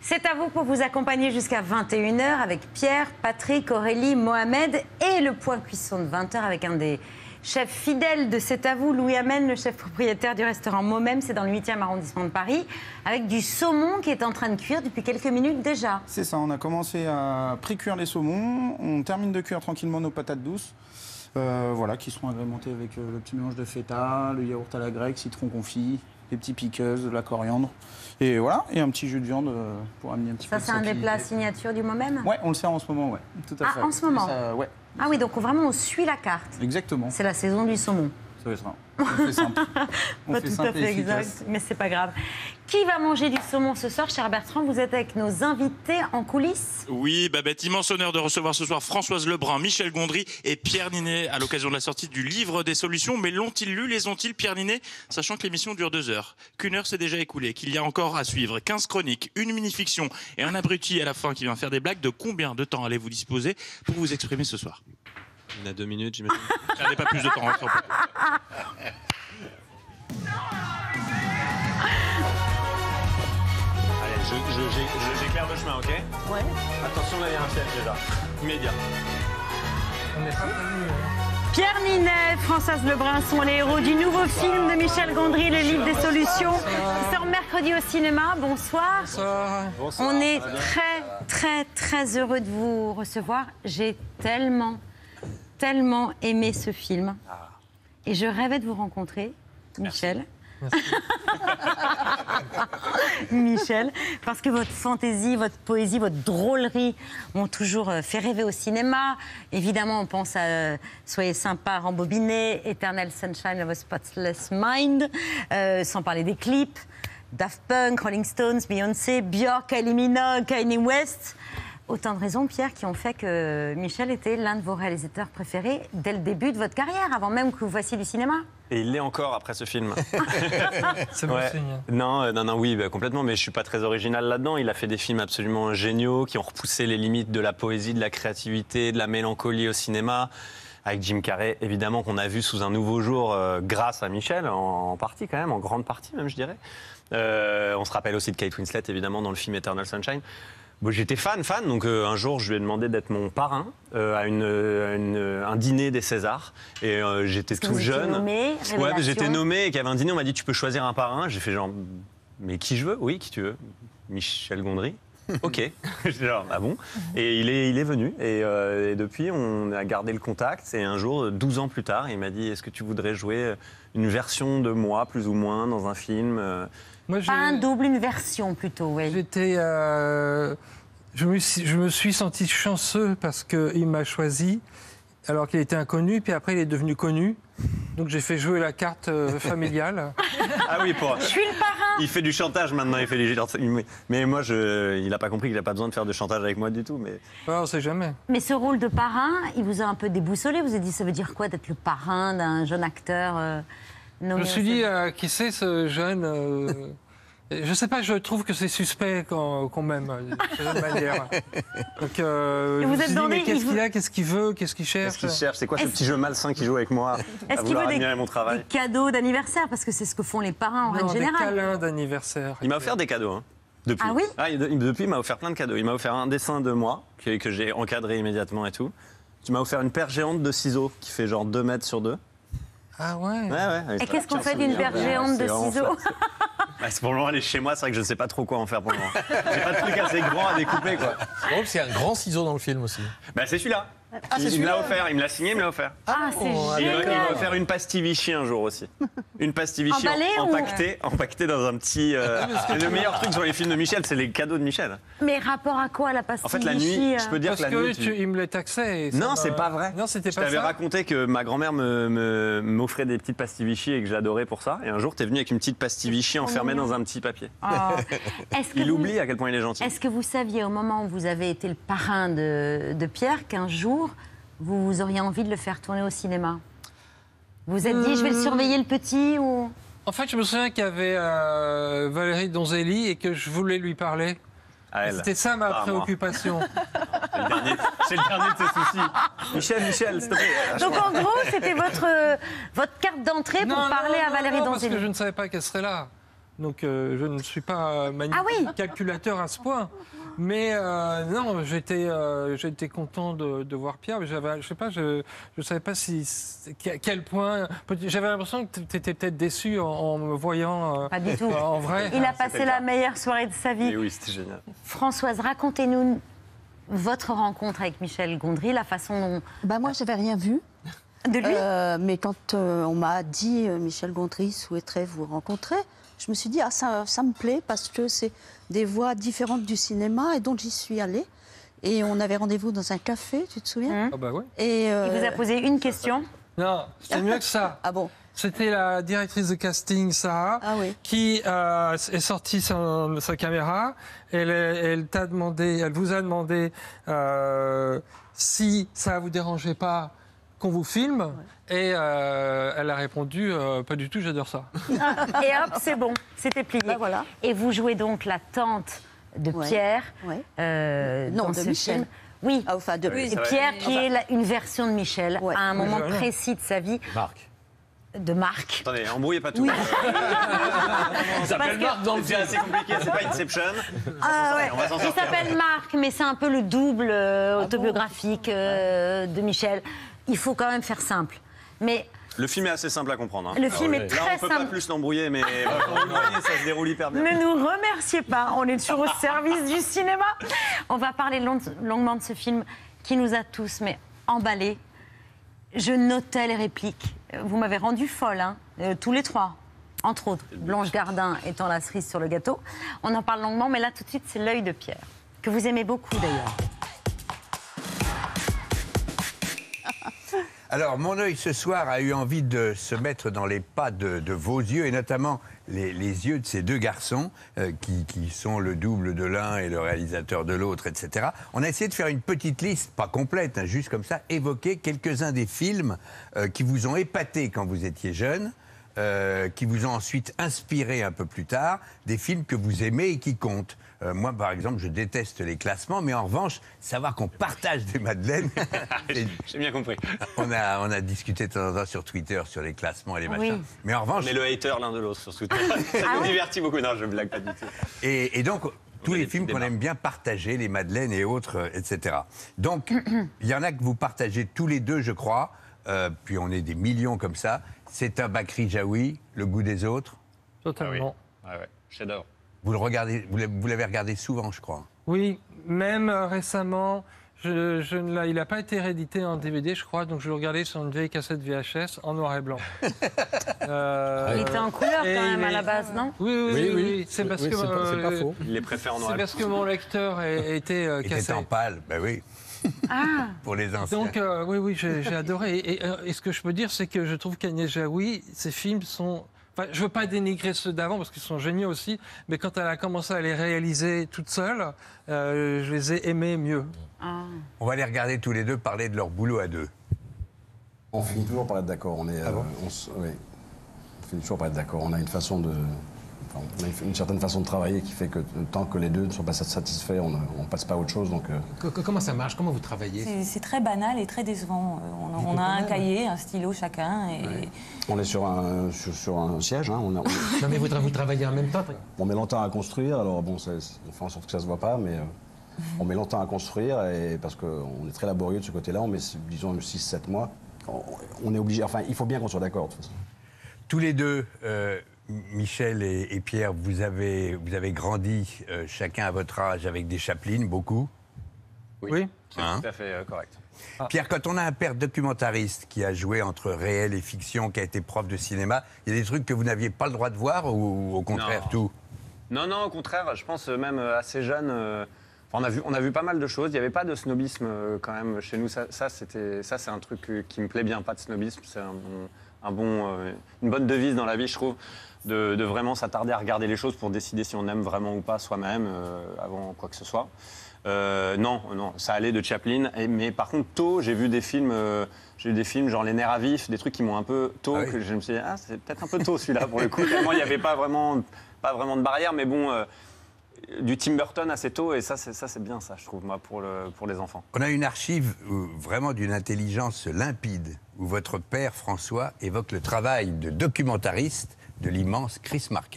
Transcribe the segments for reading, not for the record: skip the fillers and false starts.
C'est à vous pour vous accompagner jusqu'à 21 h avec Pierre, Patrick, Aurélie, Mohamed et le point cuisson de 20 h avec un des chefs fidèles de C'est à vous, Louis Hamel, le chef propriétaire du restaurant Momem, c'est dans le 8e arrondissement de Paris, avec du saumon qui est en train de cuire depuis quelques minutes déjà. C'est ça, on a commencé à pré-cuire les saumons, on termine de cuire tranquillement nos patates douces, voilà, qui seront agrémentées avec le petit mélange de feta, le yaourt à la grecque, citron confit, des petits piqueuses, de la coriandre. Et voilà, et un petit jus de viande pour amener un petit peu de Ça, c'est un des salinité. plats signature du Momem? Ouais, on le sert en ce moment, ouais. Tout à fait. Ah, en ce moment Ouais. Ah oui, donc vraiment on suit la carte. Exactement. C'est la saison du saumon. Ça va être ça. On fait simple. On Pas fait tout simple à et fait efficace. exact, mais c'est pas grave. Qui va manger du saumon ce soir, cher Bertrand? Vous êtes avec nos invités en coulisses. Oui, Babette, immense honneur de recevoir ce soir Françoise Lebrun, Michel Gondry et Pierre Ninet à l'occasion de la sortie du livre des solutions. Mais l'ont-ils lu, les ont-ils, Pierre Ninet? Sachant que l'émission dure 2 heures, qu'une heure s'est déjà écoulée, qu'il y a encore à suivre 15 chroniques, une mini-fiction et un abruti à la fin qui vient faire des blagues. De combien de temps allez-vous disposer pour vous exprimer ce soir? On a 2 minutes, j'imagine. Perdez pas plus de temps. Allez, j'éclaire le chemin, ok? Ouais. Attention, là, il y a un piège déjà. Immédiat. Pierre Ninet, Françoise Lebrun sont les héros du nouveau film de Michel Gondry, le livre des solutions, qui sort mercredi au cinéma. Bonsoir. Bonsoir. On est très heureux de vous recevoir. J'ai tellement aimé ce film. Et je rêvais de vous rencontrer, Michel. Michel, parce que votre fantaisie, votre poésie, votre drôlerie m'ont toujours fait rêver au cinéma. Évidemment, on pense à Soyez sympa, rembobiné, Eternal Sunshine of a Spotless Mind, sans parler des clips, Daft Punk, Rolling Stones, Beyoncé, Björk, Kylie Minogue, Kanye West. Autant de raisons, Pierre, qui ont fait que Michel était l'un de vos réalisateurs préférés dès le début de votre carrière, avant même que vous fassiez du cinéma. Et il l'est encore après ce film. C'est bon signe. Non, oui, complètement, mais je suis pas très original là-dedans. Il a fait des films absolument géniaux qui ont repoussé les limites de la poésie, de la créativité, de la mélancolie au cinéma. Avec Jim Carrey, évidemment, qu'on a vu sous un nouveau jour grâce à Michel, en partie quand même, en grande partie même, je dirais. On se rappelle aussi de Kate Winslet, évidemment, dans le film Eternal Sunshine. Bon, j'étais fan, donc un jour je lui ai demandé d'être mon parrain à un dîner des Césars et j'étais tout jeune. Nommé, ouais, j'étais nommé et qu'il y avait un dîner, on m'a dit tu peux choisir un parrain. J'ai fait genre mais qui je veux? Oui, qui tu veux? Michel Gondry. Ok, genre ah bon. Et il est venu et depuis on a gardé le contact et un jour 12 ans plus tard il m'a dit est-ce que tu voudrais jouer une version de moi plus ou moins dans un film? Moi, Pas un double, une version plutôt, oui. j'étais, je me suis senti chanceux parce qu'il m'a choisi alors qu'il était inconnu, puis après il est devenu connu. Donc j'ai fait jouer la carte familiale. Ah oui, Je suis le parrain. il fait du chantage maintenant, il fait du mais moi il n'a pas compris qu'il n'a pas besoin de faire de chantage avec moi du tout. Mais Ouais, on sait jamais. Mais ce rôle de parrain, il vous a un peu déboussolé. Vous avez dit, ça veut dire quoi d'être le parrain d'un jeune acteur Je nommé me suis dit, qui c'est ce jeune je sais pas, je trouve que c'est suspect qu'on m'aime de cette manière. Donc, je me vous êtes suis dit, demandé, mais qu'est-ce il qu'il a, qu'est-ce qu'il veut, qu'est-ce qu'il cherche? qu'est-ce qu'il cherche? C'est quoi ce Est-ce- petit jeu malsain qui joue avec moi à Est-ce qu'il vouloir veut admirer mon des travail? cadeaux d'anniversaire? Parce que c'est ce que font les parrains en Non, règle des générale. câlins d'anniversaire. Il m'a offert des cadeaux, hein, depuis. Ah oui? Depuis, il m'a offert plein de cadeaux. Il m'a offert un dessin de moi, que j'ai encadré immédiatement et tout. Tu m'as offert une paire géante de ciseaux qui fait genre 2 mètres sur 2. Ah ouais. Ouais. Et qu'est-ce qu'on fait d'une paire géante de ciseaux? C'est pour le moment, elle est chez moi, c'est vrai que je ne sais pas trop quoi en faire pour le moment. J'ai pas de truc assez grand à découper, quoi. C'est drôle, c'est un grand ciseau dans le film aussi. Bah, c'est celui-là. Ah, c'est Il me l'a celui-là. offert, il me l'a signé, il me l'a offert. Ah, c'est Il m'a génial. offert une pastille Vichy un jour aussi. Une pastille Vichy Emballée ou- empaquetée dans un petit. C'est le meilleur truc sur les films de Michel, c'est les cadeaux de Michel. Mais rapport à quoi, la pastille En fait, la Vichy, nuit, je peux dire Parce que la que nuit. il me les taxait. et ça Non, m'a- c'est pas vrai. Non, c'était Je pas t'avais ça. raconté que ma grand-mère m'offrait des petites pastilles Vichy et que j'adorais pour ça. Et un jour, t'es venu avec une petite pastille Vichy enfermée dans un petit papier. Oh. Est-ce que Il vous- oublie à quel point il est gentil. Est-ce que vous saviez au moment où vous avez été le parrain de Pierre qu'un jour, vous auriez envie de le faire tourner au cinéma? Vous vous êtes dit, je vais le surveiller le petit ou... En fait, je me souviens qu'il y avait Valérie Donzelli et que je voulais lui parler. À elle. C'était ça ma Pas à moi. préoccupation. C'est le dernier de ses soucis. Michel, s'il te plaît. Donc en gros, c'était votre carte d'entrée pour parler à Valérie non, parce que Donzelli. je ne savais pas qu'elle serait là. Donc je ne suis pas calculateur à ce point. Mais non, j'étais content de voir Pierre. Mais je sais pas, je savais pas à quel point. J'avais l'impression que tu étais peut-être déçu en me voyant Pas du tout. en vrai. Il a passé la meilleure soirée de sa vie. Et oui, c'était génial. Françoise, racontez-nous votre rencontre avec Michel Gondry, la façon dont... Moi, j'avais rien vu. De lui Mais quand on m'a dit Michel Gondry souhaiterait vous rencontrer, je me suis dit, ça me plaît parce que c'est des voix différentes du cinéma et donc j'y suis allée. Et on avait rendez-vous dans un café, tu te souviens? Ah bah oui. Et Il vous a posé une question. Non, c'était mieux que ça. Ah bon? C'était la directrice de casting, Sarah, qui est sortie sa caméra. Elle vous a demandé si ça vous dérangeait pas qu'on vous filme. Et elle a répondu pas du tout, j'adore ça. Et hop, c'est bon, c'était plié. Voilà. Et vous jouez donc la tante de Pierre non, dans de ce Michel. film. Oui, de Pierre qui est une version de Michel à un moment précis de sa vie. Marc. De Marc. Attendez, embrouillez pas tout. Il s'appelle Marc dans le C'est assez compliqué, c'est pas Inception. On va s'en Il sortir. s'appelle Marc, mais c'est un peu le double autobiographique de Michel. Il faut quand même faire simple. Mais Le film est assez simple à comprendre. Hein. le film est Là, très on peut pas simple. plus l'embrouiller, mais ça se déroule hyper bien. Ne nous remerciez pas, on est toujours au service du cinéma. On va parler longuement de ce film qui nous a tous emballés. Je notais les répliques. Vous m'avez rendu folle, hein, tous les trois. Entre autres, Blanche Gardin étant la cerise sur le gâteau. On en parle longuement, mais là, tout de suite, c'est L'œil de Pierre, que vous aimez beaucoup d'ailleurs. Alors, mon œil ce soir a eu envie de se mettre dans les pas de vos yeux, et notamment les yeux de ces deux garçons, qui sont le double de l'un et le réalisateur de l'autre, etc. On a essayé de faire une petite liste, pas complète, hein, juste comme ça, évoquer quelques-uns des films qui vous ont épaté quand vous étiez jeune, qui vous ont ensuite inspiré un peu plus tard, des films que vous aimez et qui comptent. Moi, par exemple, je déteste les classements, mais en revanche, savoir qu'on partage des madeleines... J'ai bien compris. On a discuté de temps en temps sur Twitter, sur les classements et les machins. Oui. Mais en revanche... On est le hater l'un de l'autre sur Twitter. Ça nous divertit beaucoup. Non, je blague pas du tout. Et donc, tous a les des films petits qu'on débats. aime bien partager, les madeleines et autres, etc. Donc, il y en a que vous partagez tous les deux, je crois. Puis on est des millions comme ça. C'est un Bakri Jaoui, Le goût des autres. Totalement. Ah ouais, chef-d'œuvre. Vous le regardez, vous l'avez regardé souvent, je crois. Oui, même récemment, il n'a pas été réédité en DVD, je crois, donc je le regardais sur une vieille cassette VHS en noir et blanc. Il était en couleur quand et même il à la est- base, non? Oui. C'est parce que c'est pas faux. Il les préfère en noir c'est et parce que mon lecteur était Il cassé. était en pâle, ben oui. Ah, Pour les anciens. Donc oui, j'ai adoré. Et ce que je peux dire, c'est que je trouve qu'Agnès Jaoui, ses films sont... Enfin, je veux pas dénigrer ceux d'avant parce qu'ils sont géniaux aussi, mais quand elle a commencé à les réaliser toute seule, je les ai aimés mieux. On va les regarder tous les deux parler de leur boulot à deux. On finit toujours par être d'accord. Oui. On finit toujours par être d'accord. On a une façon de... enfin, on a une certaine façon de travailler qui fait que tant que les deux ne sont pas satisfaits, on ne passe pas à autre chose. Donc, Comment ça marche? Comment vous travaillez? C'est très banal et très décevant. On a un cahier, un stylo chacun. Et... on est sur un siège. Hein. Non, mais vous travaillez en même temps. On met longtemps à construire. Alors, bon, on fait en sorte que ça ne se voit pas, mais on met longtemps à construire parce qu'on est très laborieux de ce côté-là. On met, disons, 6-7 mois. On est obligé... Enfin, il faut bien qu'on soit d'accord, de toute façon. Tous les deux, Michel et Pierre, vous avez grandi chacun à votre âge avec des Chaplin, beaucoup. Oui. C'est Hein? tout à fait correct. Pierre, quand on a un père documentariste qui a joué entre réel et fiction, qui a été prof de cinéma, il y a des trucs que vous n'aviez pas le droit de voir ou au contraire Non. tout? Non, au contraire, je pense même assez jeune. On a vu pas mal de choses. Il n'y avait pas de snobisme quand même chez nous. Ça c'est un truc qui me plaît bien, pas de snobisme. C'est une bonne devise dans la vie, je trouve, de vraiment s'attarder à regarder les choses pour décider si on aime vraiment ou pas soi-même avant quoi que ce soit. Non, ça allait de Chaplin. Mais par contre, tôt, j'ai vu des films genre Les Nerfs à vif, des trucs qui m'ont un peu tôt, Ah oui. que je me suis dit, c'est peut-être un peu tôt celui-là pour le coup. Tellement il n'y avait pas vraiment de barrière, mais bon, du Tim Burton assez tôt, et ça c'est bien, ça, je trouve, moi, pour les enfants. On a une archive vraiment d'une intelligence limpide, où votre père, François, évoque le travail de documentariste de l'immense Chris Marker.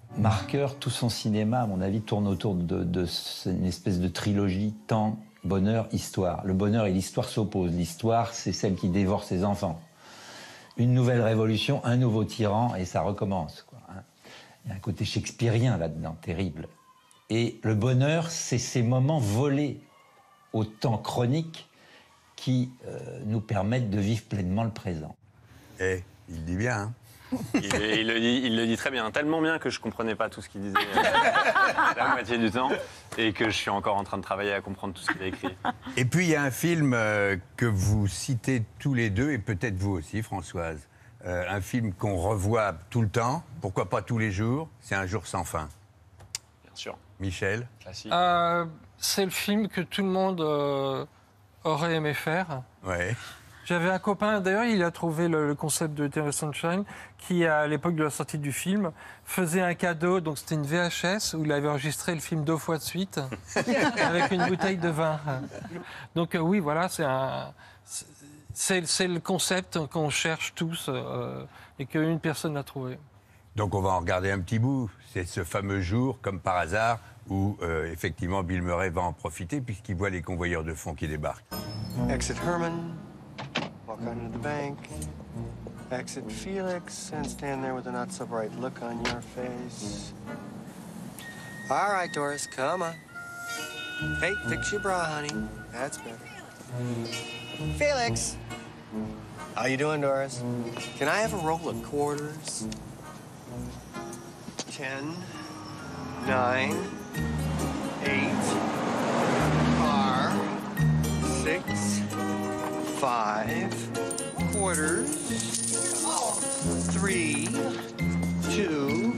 Marqueur, tout son cinéma, à mon avis, tourne autour d'une espèce de trilogie temps, bonheur, histoire. Le bonheur et l'histoire s'opposent. L'histoire, c'est celle qui dévore ses enfants. Une nouvelle révolution, un nouveau tyran, et ça recommence, quoi, hein. Il y a un côté shakespearien là-dedans, terrible. Et le bonheur, c'est ces moments volés au temps chronique qui nous permettent de vivre pleinement le présent. Eh, il dit bien, hein. Il le dit très bien, tellement bien que je comprenais pas tout ce qu'il disait la moitié du temps et que je suis encore en train de travailler à comprendre tout ce qu'il a écrit. Et puis il y a un film que vous citez tous les deux, et peut-être vous aussi, Françoise. Un film qu'on revoit tout le temps, pourquoi pas tous les jours, c'est Un jour sans fin. Bien sûr. Michel? Classique. C'est le film que tout le monde aurait aimé faire. Ouais. J'avais un copain, d'ailleurs, il a trouvé le concept de Eternal Sunshine, qui, à l'époque de la sortie du film, faisait un cadeau. Donc, c'était une VHS où il avait enregistré le film 2 fois de suite, avec une bouteille de vin. Donc, oui, voilà, c'est le concept qu'on cherche tous et qu'une personne a trouvé. Donc, on va en regarder un petit bout. C'est ce fameux jour, comme par hasard, où, effectivement, Bill Murray va en profiter, puisqu'il voit les convoyeurs de fonds qui débarquent. Exit Herman. Walk on into the bank, exit Felix, and stand there with a not so bright look on your face. All right, Doris, come on. Hey, fix your bra, honey. That's better. Felix! How you doing, Doris? Can I have a roll of quarters? 10, 9, 8, R, 6, 5 quarters, 3, 2.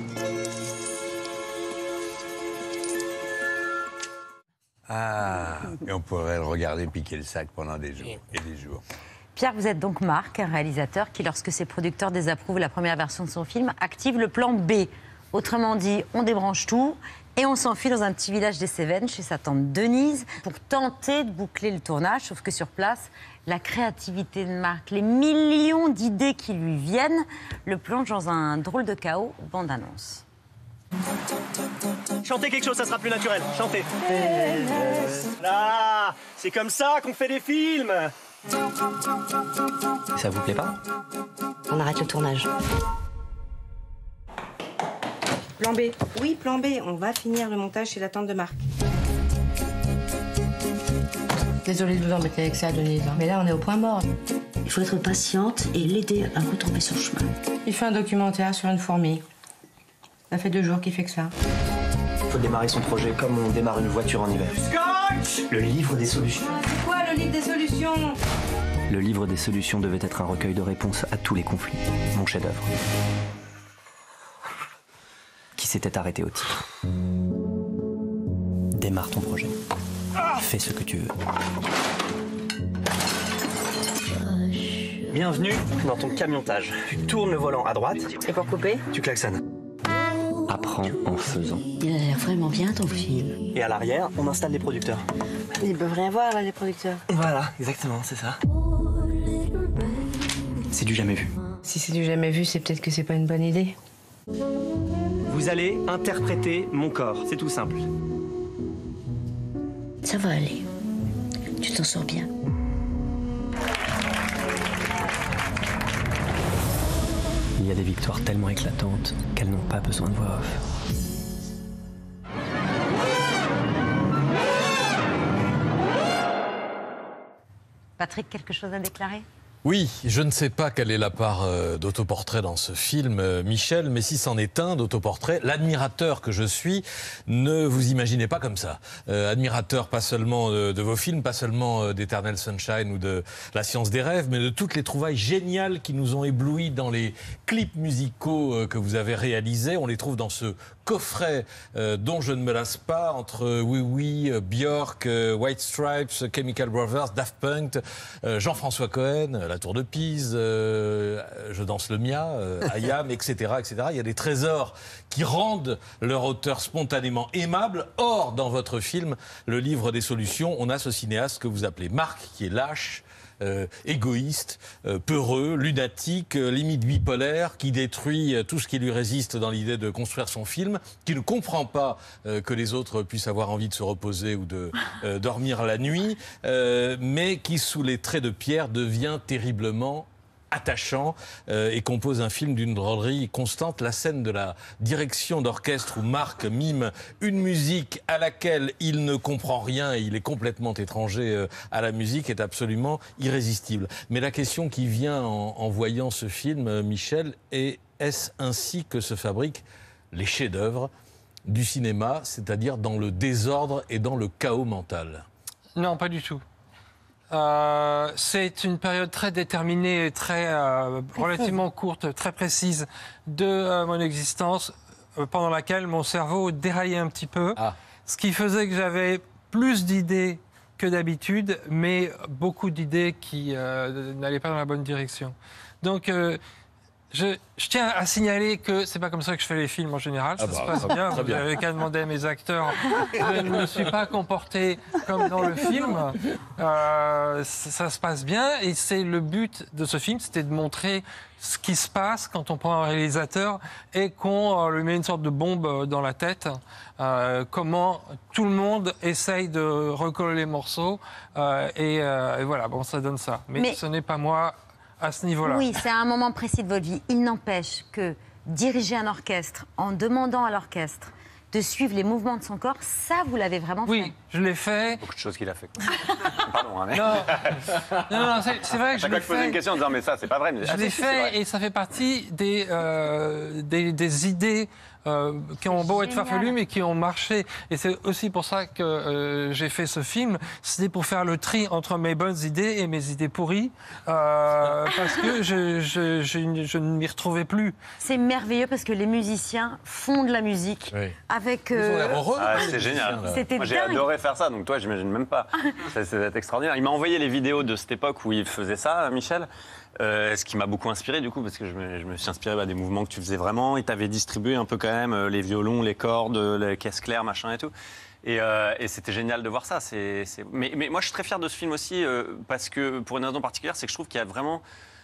Ah, et on pourrait le regarder piquer le sac pendant des jours et des jours. Pierre, vous êtes donc Marc, un réalisateur qui, lorsque ses producteurs désapprouvent la première version de son film, active le plan B. Autrement dit, on débranche tout et on s'enfuit dans un petit village des Cévennes, chez sa tante Denise, pour tenter de boucler le tournage. Sauf que sur place, la créativité de Marc, les millions d'idées qui lui viennent, le plonge dans un drôle de chaos. Bande-annonce. Chantez quelque chose, ça sera plus naturel. Chantez. Là, c'est comme ça qu'on fait des films. Ça vous plaît pas? On arrête le tournage. Plan B. Oui, plan B. On va finir le montage chez la tante de Marc. Désolée de vous embêter avec ça, Denise. Mais là, on est au point mort. Il faut être patiente et l'aider à retrouver son chemin. Il fait un documentaire sur une fourmi. Ça fait 2 jours qu'il fait que ça. Il faut démarrer son projet comme on démarre une voiture en hiver. Scotch! Le livre des solutions. C'est quoi le livre des solutions? Le livre des solutions devait être un recueil de réponses à tous les conflits. Mon chef-d'œuvre. Qui s'était arrêté au titre. Démarre ton projet. Fais ce que tu veux. Bienvenue dans ton camiontage. Tu tournes le volant à droite. Et pour couper? Tu klaxonnes. Apprends en faisant. Il a l'air vraiment bien, ton film. Et à l'arrière, on installe les producteurs. Ils peuvent rien voir, là, les producteurs. Voilà, exactement, c'est ça. C'est du jamais vu. Si c'est du jamais vu, c'est peut-être que c'est pas une bonne idée. Vous allez interpréter mon corps, c'est tout simple. Ça va aller. Tu t'en sors bien. Il y a des victoires tellement éclatantes qu'elles n'ont pas besoin de voix off. Patrick, quelque chose à déclarer ? Oui, je ne sais pas quelle est la part d'autoportrait dans ce film, Michel, mais si c'en est un d'autoportrait, l'admirateur que je suis, ne vous imaginez pas comme ça. Admirateur pas seulement de vos films, pas seulement d'Eternal Sunshine ou de La Science des Rêves, mais de toutes les trouvailles géniales qui nous ont éblouis dans les clips musicaux que vous avez réalisés. On les trouve dans ce coffret dont je ne me lasse pas, entre Oui Oui, Björk, White Stripes, Chemical Brothers, Daft Punk, Jean-François Cohen, La Tour de Pise, Je danse le Mia, Ayam, etc., etc. Il y a des trésors qui rendent leur auteur spontanément aimable. Or, dans votre film, Le Livre des Solutions, on a ce cinéaste que vous appelez Marc, qui est lâche, égoïste, peureux, lunatique, limite bipolaire, qui détruit tout ce qui lui résiste dans l'idée de construire son film, qui ne comprend pas que les autres puissent avoir envie de se reposer ou de dormir la nuit, mais qui, sous les traits de Pierre, devient terriblement attachant et compose un film d'une drôlerie constante. La scène de la direction d'orchestre où Marc mime une musique à laquelle il ne comprend rien et il est complètement étranger à la musique est absolument irrésistible. Mais la question qui vient en voyant ce film, Michel, est-ce ainsi que se fabriquent les chefs-d'œuvre du cinéma, c'est-à-dire dans le désordre et dans le chaos mental? Non, pas du tout. C'est une période très déterminée, relativement courte, très précise de mon existence, pendant laquelle mon cerveau déraillait un petit peu, ce qui faisait que j'avais plus d'idées que d'habitude, mais beaucoup d'idées qui n'allaient pas dans la bonne direction. Donc, je tiens à signaler que c'est pas comme ça que je fais les films en général. Ça se passe bien. Vous n'avez qu'à demander à mes acteurs. Je ne me suis pas comporté comme dans le film. Ça se passe bien. Et c'est le but de ce film, c'était de montrer ce qui se passe quand on prend un réalisateur et qu'on lui met une sorte de bombe dans la tête. Comment tout le monde essaye de recoller les morceaux. Et voilà, bon, ça donne ça. Mais ce n'est pas moi. À ce niveau-là. Oui, c'est à un moment précis de votre vie. Il n'empêche que diriger un orchestre en demandant à l'orchestre de suivre les mouvements de son corps, ça, vous l'avez vraiment fait? Oui, je l'ai fait. Beaucoup de choses qu'il a fait. Pardon, hein, mais... Non, c'est vrai que je l'ai fait. Chaque fois que je posais une question en disant, mais ça, c'est pas vrai. Mais... Je l'ai fait et ça fait partie des idées qui ont beau être farfelues, mais qui ont marché. Et c'est aussi pour ça que j'ai fait ce film. C'était pour faire le tri entre mes bonnes idées et mes idées pourries, parce que je ne m'y retrouvais plus. C'est merveilleux parce que les musiciens font de la musique avec... Ils ont l'air heureux. C'est génial. Moi, j'ai adoré faire ça, donc toi, j'imagine même pas. C'est extraordinaire. Il m'a envoyé les vidéos de cette époque où il faisait ça, Michel. Ce qui m'a beaucoup inspiré du coup, parce que je me suis inspiré des mouvements que tu faisais vraiment. Il t'avait distribué un peu quand même les violons, les cordes, les caisses claires, machin et tout. Et c'était génial de voir ça. Mais moi je suis très fier de ce film aussi, parce que pour une raison particulière, c'est que je trouve qu'il y a vraiment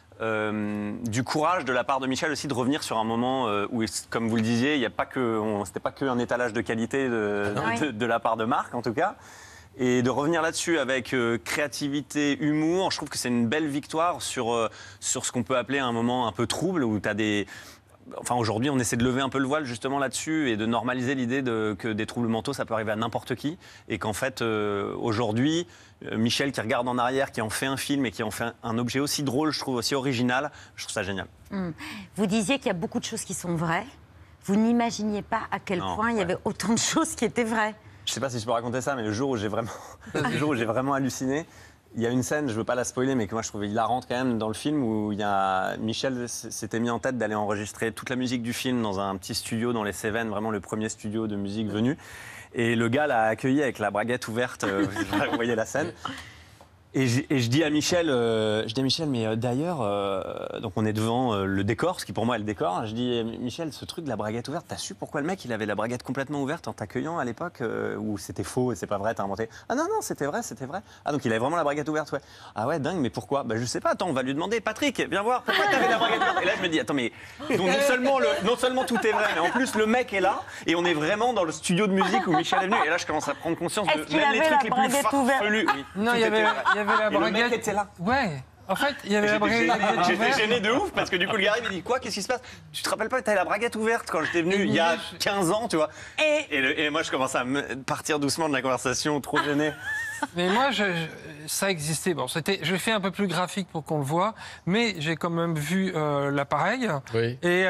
du courage de la part de Michel aussi de revenir sur un moment où, comme vous le disiez, c'était pas qu'un étalage de qualité de la part de Marc en tout cas. Et de revenir là-dessus avec créativité, humour, je trouve que c'est une belle victoire sur ce qu'on peut appeler un moment un peu trouble, où tu as des... Enfin, aujourd'hui, on essaie de lever un peu le voile justement là-dessus et de normaliser l'idée que des troubles mentaux, ça peut arriver à n'importe qui. Et qu'en fait, aujourd'hui, Michel qui regarde en arrière, qui en fait un film et qui en fait un objet aussi drôle, je trouve, aussi original, je trouve ça génial. Vous disiez qu'il y a beaucoup de choses qui sont vraies. Vous n'imaginiez pas à quel point il y avait autant de choses qui étaient vraies. Je sais pas si je peux raconter ça, mais le jour où j'ai vraiment halluciné, il y a une scène, je veux pas la spoiler, mais que moi je trouvais hilarante quand même dans le film, où Michel s'était mis en tête d'aller enregistrer toute la musique du film dans un petit studio dans les Cévennes, vraiment le premier studio de musique venu. Et le gars l'a accueilli avec la braguette ouverte, vous voyez la scène. Et je dis à Michel, mais d'ailleurs, donc on est devant le décor, ce qui pour moi est le décor. Je dis, Michel, ce truc de la braguette ouverte, t'as su pourquoi le mec il avait la braguette complètement ouverte en t'accueillant à l'époque, ou c'était faux et c'est pas vrai, t'as inventé? Ah non, c'était vrai. Ah donc il avait vraiment la braguette ouverte, ouais. Ah ouais, dingue, mais pourquoi? Bah je sais pas, attends, on va lui demander. Patrick, viens voir, pourquoi t'avais la braguette ouverte? Et là je me dis, attends, mais donc, non seulement tout est vrai, mais en plus le mec est là, et on est vraiment dans le studio de musique où Michel est venu. Et là je commence à prendre conscience de même les trucs les plus farfelus. Non, il y avait la braguette. Le mec était là. Ouais. En fait, il y avait la braguette. J'étais gêné de ouf parce que du coup, le gars il dit quoi? Qu'est-ce qui se passe? Tu te rappelles pas, t'avais la braguette ouverte quand j'étais venu il y a 15 ans, tu vois. Et moi, je commence à partir doucement de la conversation, trop gêné. Mais moi, ça existait. Bon, je fais un peu plus graphique pour qu'on le voit, mais j'ai quand même vu l'appareil. Oui. Et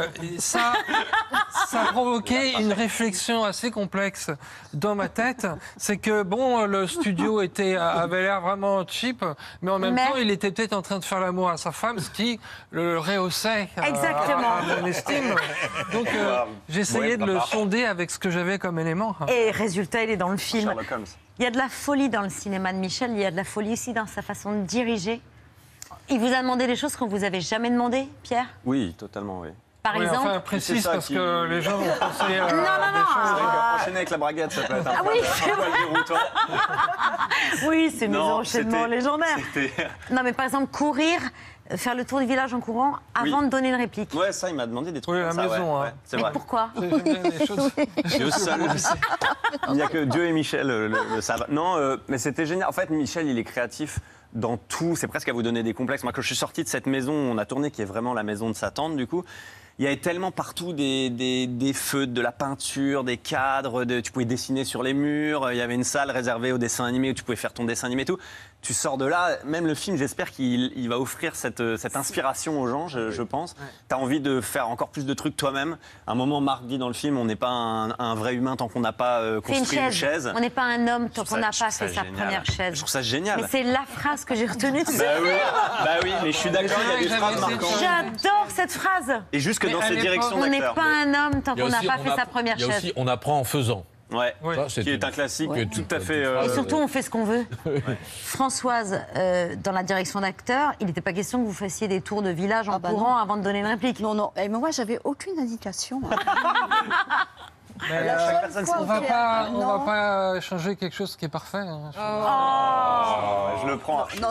ça a provoqué une réflexion assez complexe dans ma tête. C'est que, bon, le studio avait l'air vraiment cheap, mais en même temps, il était peut-être en train de faire l'amour à sa femme, ce qui le rehaussait à mon estime. Donc, j'essayais de le sonder avec ce que j'avais comme élément. Et résultat, il est dans le film. Sherlock Holmes. Il y a de la folie dans le cinéma de Michel, il y a de la folie aussi dans sa façon de diriger. Il vous a demandé des choses qu'on ne vous avait jamais demandé, Pierre? Oui, totalement, oui. Par exemple. Enfin, précise parce que les gens vont penser à Non. Enchaîner avec la braguette, ça peut être un Ah peu oui, un c'est peu déroutant. Oui, c'est mes Non, enchaînements c'était- légendaires. c'était- Non, mais par exemple, courir, faire le tour du village en courant avant Oui. de donner une réplique. Ouais, ça, il m'a demandé des trucs Oui, comme à ça. la maison, ouais, hein. c'est Mais vrai. pourquoi J'aime bien les choses. Dieu seul le sait. Il n'y a que Dieu et Michel le savent. Non, mais c'était génial. En fait, Michel, il est créatif dans tout. C'est presque à vous donner des complexes. Moi, quand je suis sorti de cette maison où on a tourné, qui est vraiment la maison de sa tante, du coup, il y avait tellement partout des feutres, de la peinture, des cadres, tu pouvais dessiner sur les murs. Il y avait une salle réservée au dessin animé où tu pouvais faire ton dessin animé et tout. Tu sors de là, même le film, j'espère qu'il va offrir cette inspiration aux gens, je pense. Tu as envie de faire encore plus de trucs toi-même. À un moment, Marc dit dans le film, on n'est pas un vrai humain tant qu'on n'a pas Fais construit une chaise. On n'est pas un homme tant qu'on n'a pas fait sa génial. première chaise. Je trouve ça génial. Mais c'est la phrase que j'ai retenue de ce Bah oui, film. bah oui, mais je suis d'accord, il y a des phrases marquantes. J'adore cette phrase. Et jusque dans cette direction On n'est d'acteur. pas un homme tant Il y a qu'on n'a aussi- pas on fait a- sa première Il y a chaise. aussi on apprend en faisant. Ouais, Ça, qui est un classique tout à fait. Et surtout, on fait ce qu'on veut. Françoise, dans la direction d'acteur, il n'était pas question que vous fassiez des tours de village en courant avant de donner une réplique. Non. Et moi, j'avais aucune indication. Mais, La seule fois on où va j'ai- pas, on non. va pas changer quelque chose qui est parfait. hein. Je le prends. Non.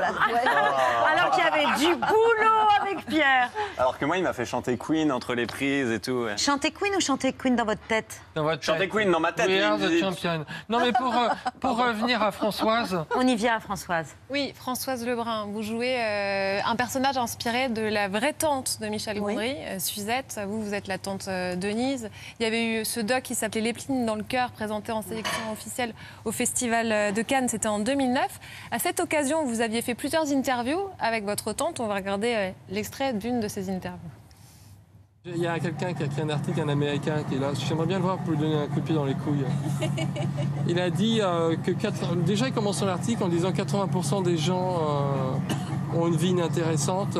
Alors qu'il y avait du boulot avec Pierre. Alors que moi, il m'a fait chanter Queen entre les prises et tout. Ouais. Chanter Queen ou chanter Queen dans votre tête? Dans votre Chanter tête. Queen dans ma tête. We are mais- the champion. Non, mais pour revenir à Françoise. On y vient, Françoise. Oui, Françoise Lebrun, vous jouez un personnage inspiré de la vraie tante de Michel Gondry, Suzette. Vous êtes la tante Denise. Il y avait eu ce doc qui s'appelait L'Épine dans le cœur, présenté en sélection officielle au Festival de Cannes. C'était en 2009. À cette occasion, vous aviez fait plusieurs interviews avec votre tante. On va regarder l'extrait d'une de ces interviews. Il y a quelqu'un qui a écrit un article, un Américain qui est là. J'aimerais bien le voir pour lui donner un coup de pied dans les couilles. Il a dit que déjà, il commence son article en disant 80% des gens ont une vie inintéressante.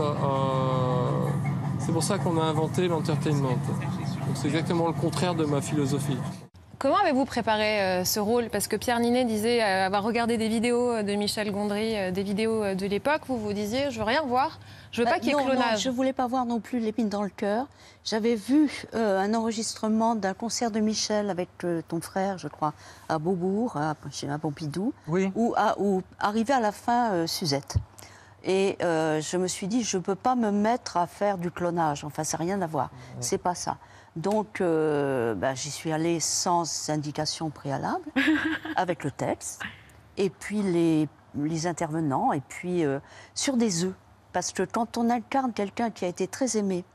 C'est pour ça qu'on a inventé l'entertainment. Donc c'est exactement le contraire de ma philosophie. Comment avez-vous préparé ce rôle? Parce que Pierre Ninet disait avoir regardé des vidéos de Michel Gondry, des vidéos de l'époque. Vous disiez, je veux rien voir, je veux pas qu'il y ait Non, clonage. je ne voulais pas voir non plus L'Épine dans le cœur. J'avais vu un enregistrement d'un concert de Michel avec ton frère, je crois, à Beaubourg, à Pompidou, où arrivait à la fin Suzette. Et je me suis dit, je ne peux pas me mettre à faire du clonage. Enfin, ça n'a rien à voir. C'est pas ça. Donc, j'y suis allée sans indication préalable, avec le texte, et puis les intervenants, et puis sur des œufs. Parce que quand on incarne quelqu'un qui a été très aimé,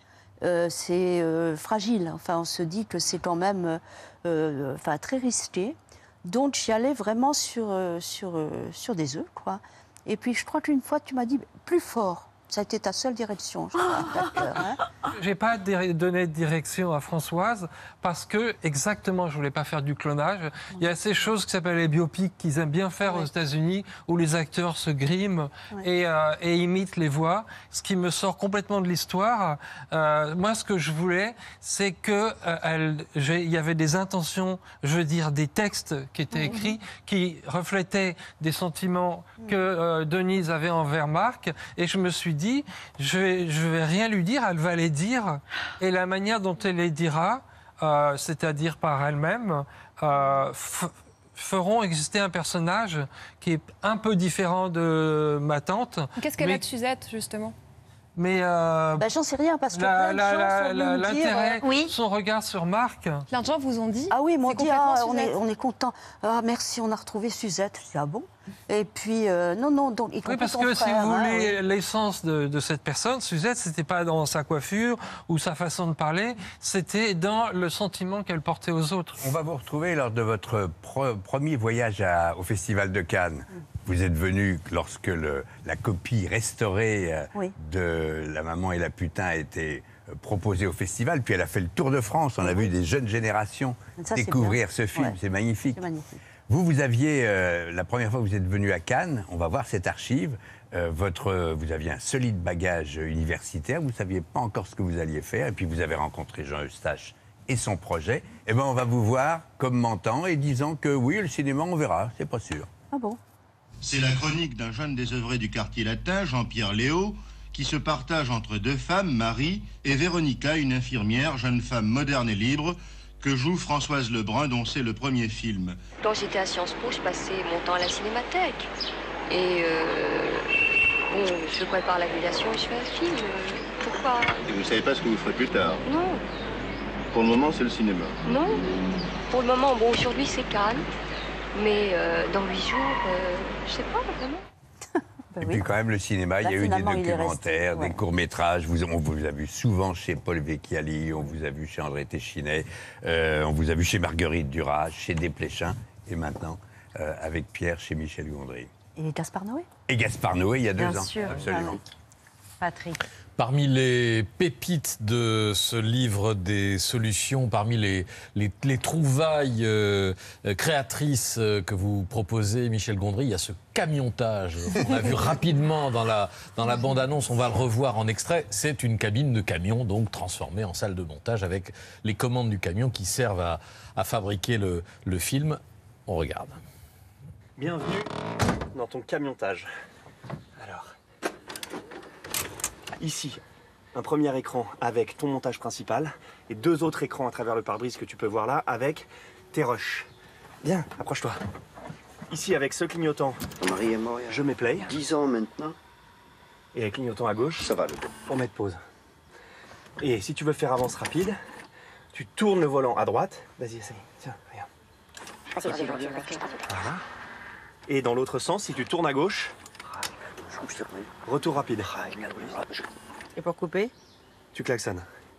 c'est fragile. Enfin, on se dit que c'est quand même très risqué. Donc, j'y allais vraiment sur des œufs, quoi. Et puis, je crois qu'une fois, tu m'as dit plus fort. Ça a été ta seule direction, je crois. J'ai pas donné de direction à Françoise parce que, exactement, je voulais pas faire du clonage. Il y a ces choses qui s'appellent les biopics qu'ils aiment bien faire aux États-Unis où les acteurs se griment et imitent les voix, ce qui me sort complètement de l'histoire. Moi, ce que je voulais, c'est que il y avait des intentions, je veux dire, des textes qui étaient écrits qui reflétaient des sentiments que Denise avait envers Marc, et je me suis dit, je vais rien lui dire, elle va les dire, et la manière dont elle les dira, c'est-à-dire par elle-même, feront exister un personnage qui est un peu différent de ma tante. Qu'est-ce qu'elle a de Suzette, justement? Mais j'en sais rien parce que plein de gens sont venus me l'intérêt, dire, son regard sur Marc. Plein de gens vous ont dit. Ah oui, ils m'ont dit Suzette. on est content. Ah merci, on a retrouvé Suzette. Je dis ah bon. Et puis non donc y Oui, compris parce ton que si frère, vous hein, voulez l'essence de cette personne, Suzette, c'était pas dans sa coiffure ou sa façon de parler, c'était dans le sentiment qu'elle portait aux autres. On va vous retrouver lors de votre premier voyage au Festival de Cannes. Vous êtes venu lorsque la copie restaurée de La Maman et la Putain a été proposée au festival, puis elle a fait le tour de France. On a vu des jeunes générations Ça, c'est découvrir bien. ce film, Ouais. c'est magnifique. C'est magnifique. Vous aviez, la première fois que vous êtes venu à Cannes, on va voir cette archive, vous aviez un solide bagage universitaire, vous ne saviez pas encore ce que vous alliez faire, et puis vous avez rencontré Jean Eustache et son projet. Eh bien, on va vous voir commentant et disant que oui, le cinéma, on verra, c'est pas sûr. Ah bon? C'est la chronique d'un jeune désœuvré du quartier latin, Jean-Pierre Léaud, qui se partage entre deux femmes, Marie et Véronica, une infirmière, jeune femme moderne et libre, que joue Françoise Lebrun, dont c'est le premier film. Quand j'étais à Sciences Po, je passais mon temps à la Cinémathèque. Et bon, je prépare l'aviation et je fais un film. Pourquoi? Et vous ne savez pas ce que vous ferez plus tard? Non. Pour le moment, c'est le cinéma. Non. Pour le moment, bon, aujourd'hui c'est calme. Mais dans 8 jours, je sais pas vraiment. Et puis quand même le cinéma, il y a eu des documentaires, des courts-métrages. On vous a vu souvent chez Paul Vecchiali, on vous a vu chez André Téchinet, on vous a vu chez Marguerite Duras, chez Desplechin, et maintenant avec Pierre chez Michel Gondry. Et Gaspard Noé. Et Gaspard Noé, il y a 2 ans. Bien sûr. Absolument. Patrick. Parmi les pépites de ce livre des solutions, parmi les trouvailles créatrices que vous proposez, Michel Gondry, il y a ce camiontage. On a vu rapidement dans la bande-annonce, on va le revoir en extrait. C'est une cabine de camion, donc transformée en salle de montage avec les commandes du camion qui servent à fabriquer le film. On regarde. Bienvenue dans ton camiontage. Alors, ici, un premier écran avec ton montage principal et 2 autres écrans à travers le pare-brise que tu peux voir là avec tes rushs. Bien, approche-toi. Ici, avec ce clignotant, Marie est morte. je mets play. 10 ans maintenant. Et avec clignotant à gauche, ça va le pour mettre pause. Et si tu veux faire avance rapide, tu tournes le volant à droite. Vas-y, essaye. Tiens, regarde. Voilà. Et dans l'autre sens, si tu tournes à gauche, retour rapide. Et pour couper? Tu klaxonnes.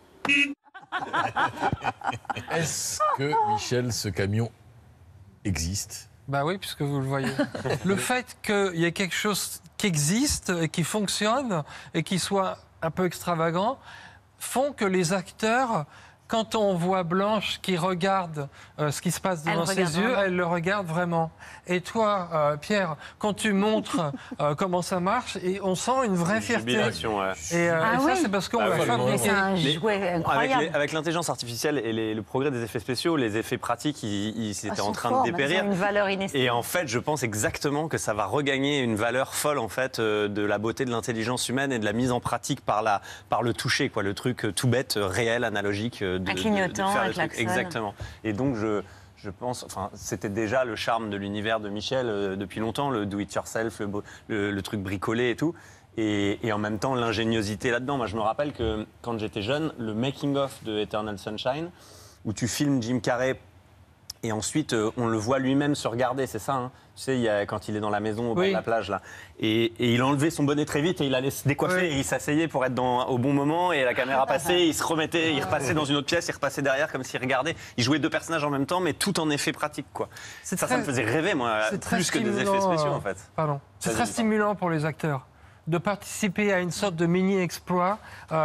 Est-ce que, Michel, ce camion existe? Bah oui, puisque vous le voyez. Le fait qu'il y ait quelque chose qui existe et qui fonctionne et qui soit un peu extravagant font que les acteurs, quand on voit Blanche qui regarde ce qui se passe devant ses yeux, elle le regarde vraiment. Et toi, Pierre, quand tu montres comment ça marche, et on sent une vraie fierté. Ouais. Et ça, c'est parce qu'on l'a fabriqué. C'est un jouet incroyable. Avec l'intelligence artificielle et le progrès des effets spéciaux, les effets pratiques, ils étaient en train de dépérir. Une valeur inestimable. Et en fait, je pense exactement que ça va regagner une valeur folle en fait de la beauté de l'intelligence humaine et de la mise en pratique par le toucher, quoi, le truc tout bête, réel, analogique. Un clignotant, un klaxon. Exactement. Et donc je pense, enfin, c'était déjà le charme de l'univers de Michel depuis longtemps, le do-it-yourself, le truc bricolé et tout. Et en même temps, l'ingéniosité là-dedans. Moi, je me rappelle que quand j'étais jeune, le making-of de Eternal Sunshine, où tu filmes Jim Carrey et ensuite on le voit lui-même se regarder, c'est ça, hein. Tu sais, quand il est dans la maison au bord de la plage, là. Et il a enlevé son bonnet très vite et il allait se décoiffer et il s'asseyait pour être au bon moment et la caméra passait, il se remettait, il repassait dans une autre pièce, il repassait derrière comme s'il regardait. Il jouait 2 personnages en même temps, mais tout en effet pratique, quoi. Ça me faisait rêver, moi, plus que des effets spéciaux, en fait. Pardon. C'est très stimulant pour les acteurs de participer à une sorte de mini-exploit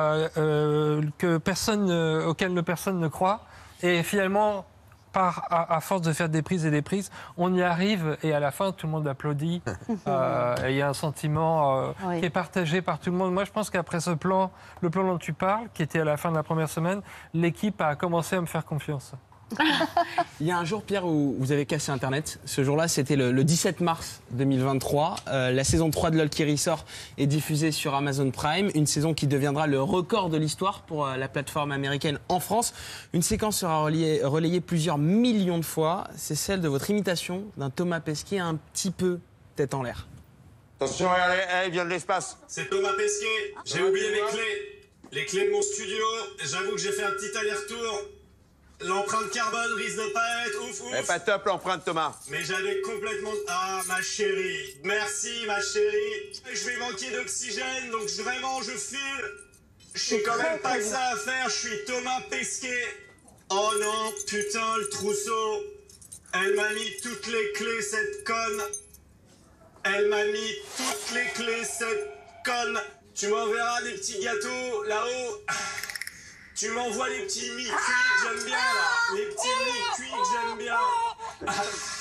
auquel personne ne croit. Et finalement, à force de faire des prises et des prises, on y arrive et à la fin, tout le monde applaudit. Il y a un sentiment qui est partagé par tout le monde. Moi, je pense qu'après le plan dont tu parles, qui était à la fin de la première semaine, l'équipe a commencé à me faire confiance. Il y a un jour, Pierre, où vous avez cassé Internet. Ce jour-là, c'était le 17 mars 2023. La saison 3 de Valkyrie sort est diffusée sur Amazon Prime. Une saison qui deviendra le record de l'histoire pour la plateforme américaine en France. Une séquence sera relayée plusieurs millions de fois. C'est celle de votre imitation d'un Thomas Pesquet un petit peu tête en l'air. Attention, elle vient de l'espace. C'est Thomas Pesquet. J'ai oublié mes clés. Les clés de mon studio. J'avoue que j'ai fait un petit aller-retour. L'empreinte carbone risque de pas être ouf. Elle est pas top l'empreinte, Thomas. Mais j'avais complètement... Ah, ma chérie. Merci, ma chérie. Je vais manquer d'oxygène, donc vraiment, je file. Je sais quand même pas que ça à faire. Je suis Thomas Pesquet. Oh non, putain, le trousseau. Elle m'a mis toutes les clés, cette conne. Elle m'a mis toutes les clés, cette conne. Tu m'enverras des petits gâteaux là-haut. Tu m'envoies les petits mi-cuits que j'aime bien, là. Les petits mi-cuits que j'aime bien.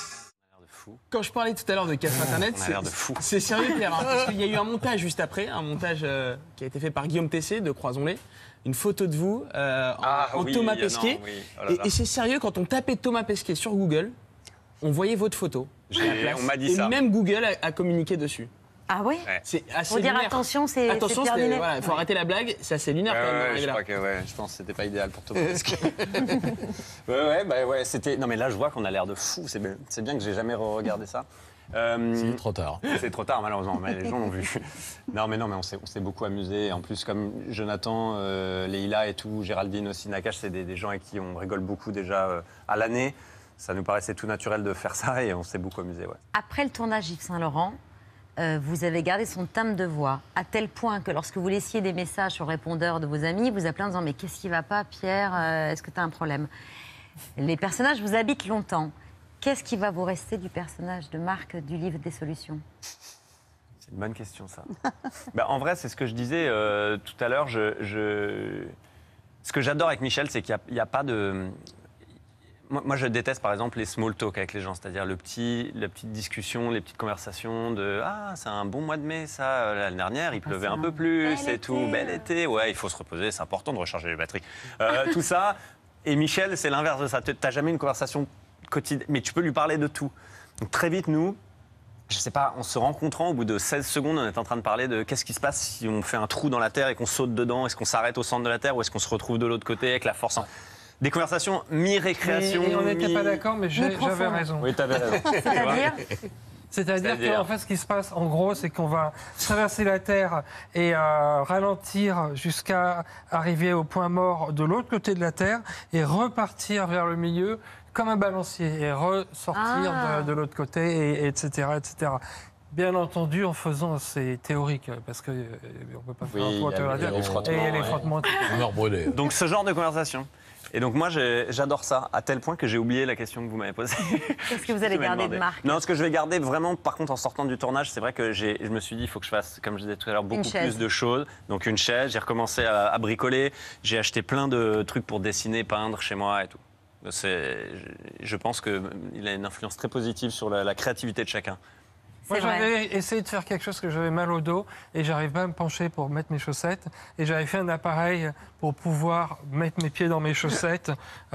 Quand je parlais tout à l'heure de casse Internet, c'est sérieux, Pierre, hein, parce qu'il y a eu un montage juste après, un montage qui a été fait par Guillaume Tessé de Croisons-les. Une photo de vous en Thomas Pesquet. Et c'est sérieux, quand on tapait Thomas Pesquet sur Google, on voyait votre photo. On m'a dit ça. Et même Google a communiqué dessus. Ah oui C'est assez Faut dire lunaire. attention, c'est Pierre il Ninet. faut arrêter la blague, c'est assez lunaire quand même. d'arriver là. Je pense que c'était pas idéal pour Thomas. C'était. Non, mais là, je vois qu'on a l'air de fou. C'est bien que j'ai jamais regardé ça. C'est trop tard. C'est trop tard, malheureusement, mais les gens l'ont vu. Non, mais on s'est beaucoup amusé. En plus, comme Jonathan, Leïla et tout, Géraldine aussi, Nakache, c'est des gens avec qui on rigole beaucoup déjà à l'année. Ça nous paraissait tout naturel de faire ça et on s'est beaucoup amusé. Ouais. Après le tournage Yves Saint-Laurent, vous avez gardé son timbre de voix, à tel point que lorsque vous laissiez des messages sur le répondeur de vos amis, vous appelez en disant « Mais qu'est-ce qui va pas, Pierre Est-ce que tu as un problème ?» Les personnages vous habitent longtemps. Qu'est-ce qui va vous rester du personnage de Marc du livre des solutions ? C'est une bonne question, ça. En vrai, c'est ce que je disais tout à l'heure. Ce que j'adore avec Michel, c'est qu'il n'y a pas de... Moi, je déteste, par exemple, les small talk avec les gens, c'est-à-dire la petite discussion, les petites conversations de « Ah, c'est un bon mois de mai, ça, l'année dernière, il pleuvait un peu plus, et tout, bel été. Ouais, il faut se reposer, c'est important de recharger les batteries. » Tout ça. Et Michel, c'est l'inverse de ça. Tu n'as jamais une conversation quotidienne, mais tu peux lui parler de tout. Donc très vite, nous, je sais pas, en se rencontrant, au bout de 16 secondes, on est en train de parler de qu'est-ce qui se passe si on fait un trou dans la terre et qu'on saute dedans. Est-ce qu'on s'arrête au centre de la terre ou est-ce qu'on se retrouve de l'autre côté avec la force Des conversations mi-récréation. Et on n'était pas d'accord, mais j'avais raison. Oui, t'avais raison. C'est-à-dire qu'en fait, ce qui se passe, en gros, c'est qu'on va traverser la Terre et ralentir jusqu'à arriver au point mort de l'autre côté de la Terre et repartir vers le milieu comme un balancier et ressortir de l'autre côté, etc., etc. Bien entendu, en faisant, c'est théorique, parce qu'on ne peut pas faire un point théorique. Et les frottements. Donc, ce genre de conversation. Et donc moi, j'adore ça, à tel point que j'ai oublié la question que vous m'avez posée. Qu'est-ce que vous allez garder de Marc ? Non, ce que je vais garder vraiment, par contre, en sortant du tournage, c'est vrai que je me suis dit, il faut que je fasse, comme je disais tout à l'heure, beaucoup plus de choses. Donc une chaise, j'ai recommencé à bricoler, j'ai acheté plein de trucs pour dessiner, peindre chez moi et tout. Je pense qu'il a une influence très positive sur la créativité de chacun. Moi, j'avais essayé de faire quelque chose que j'avais mal au dos et j'arrive pas à me pencher pour mettre mes chaussettes. Et j'avais fait un appareil pour pouvoir mettre mes pieds dans mes chaussettes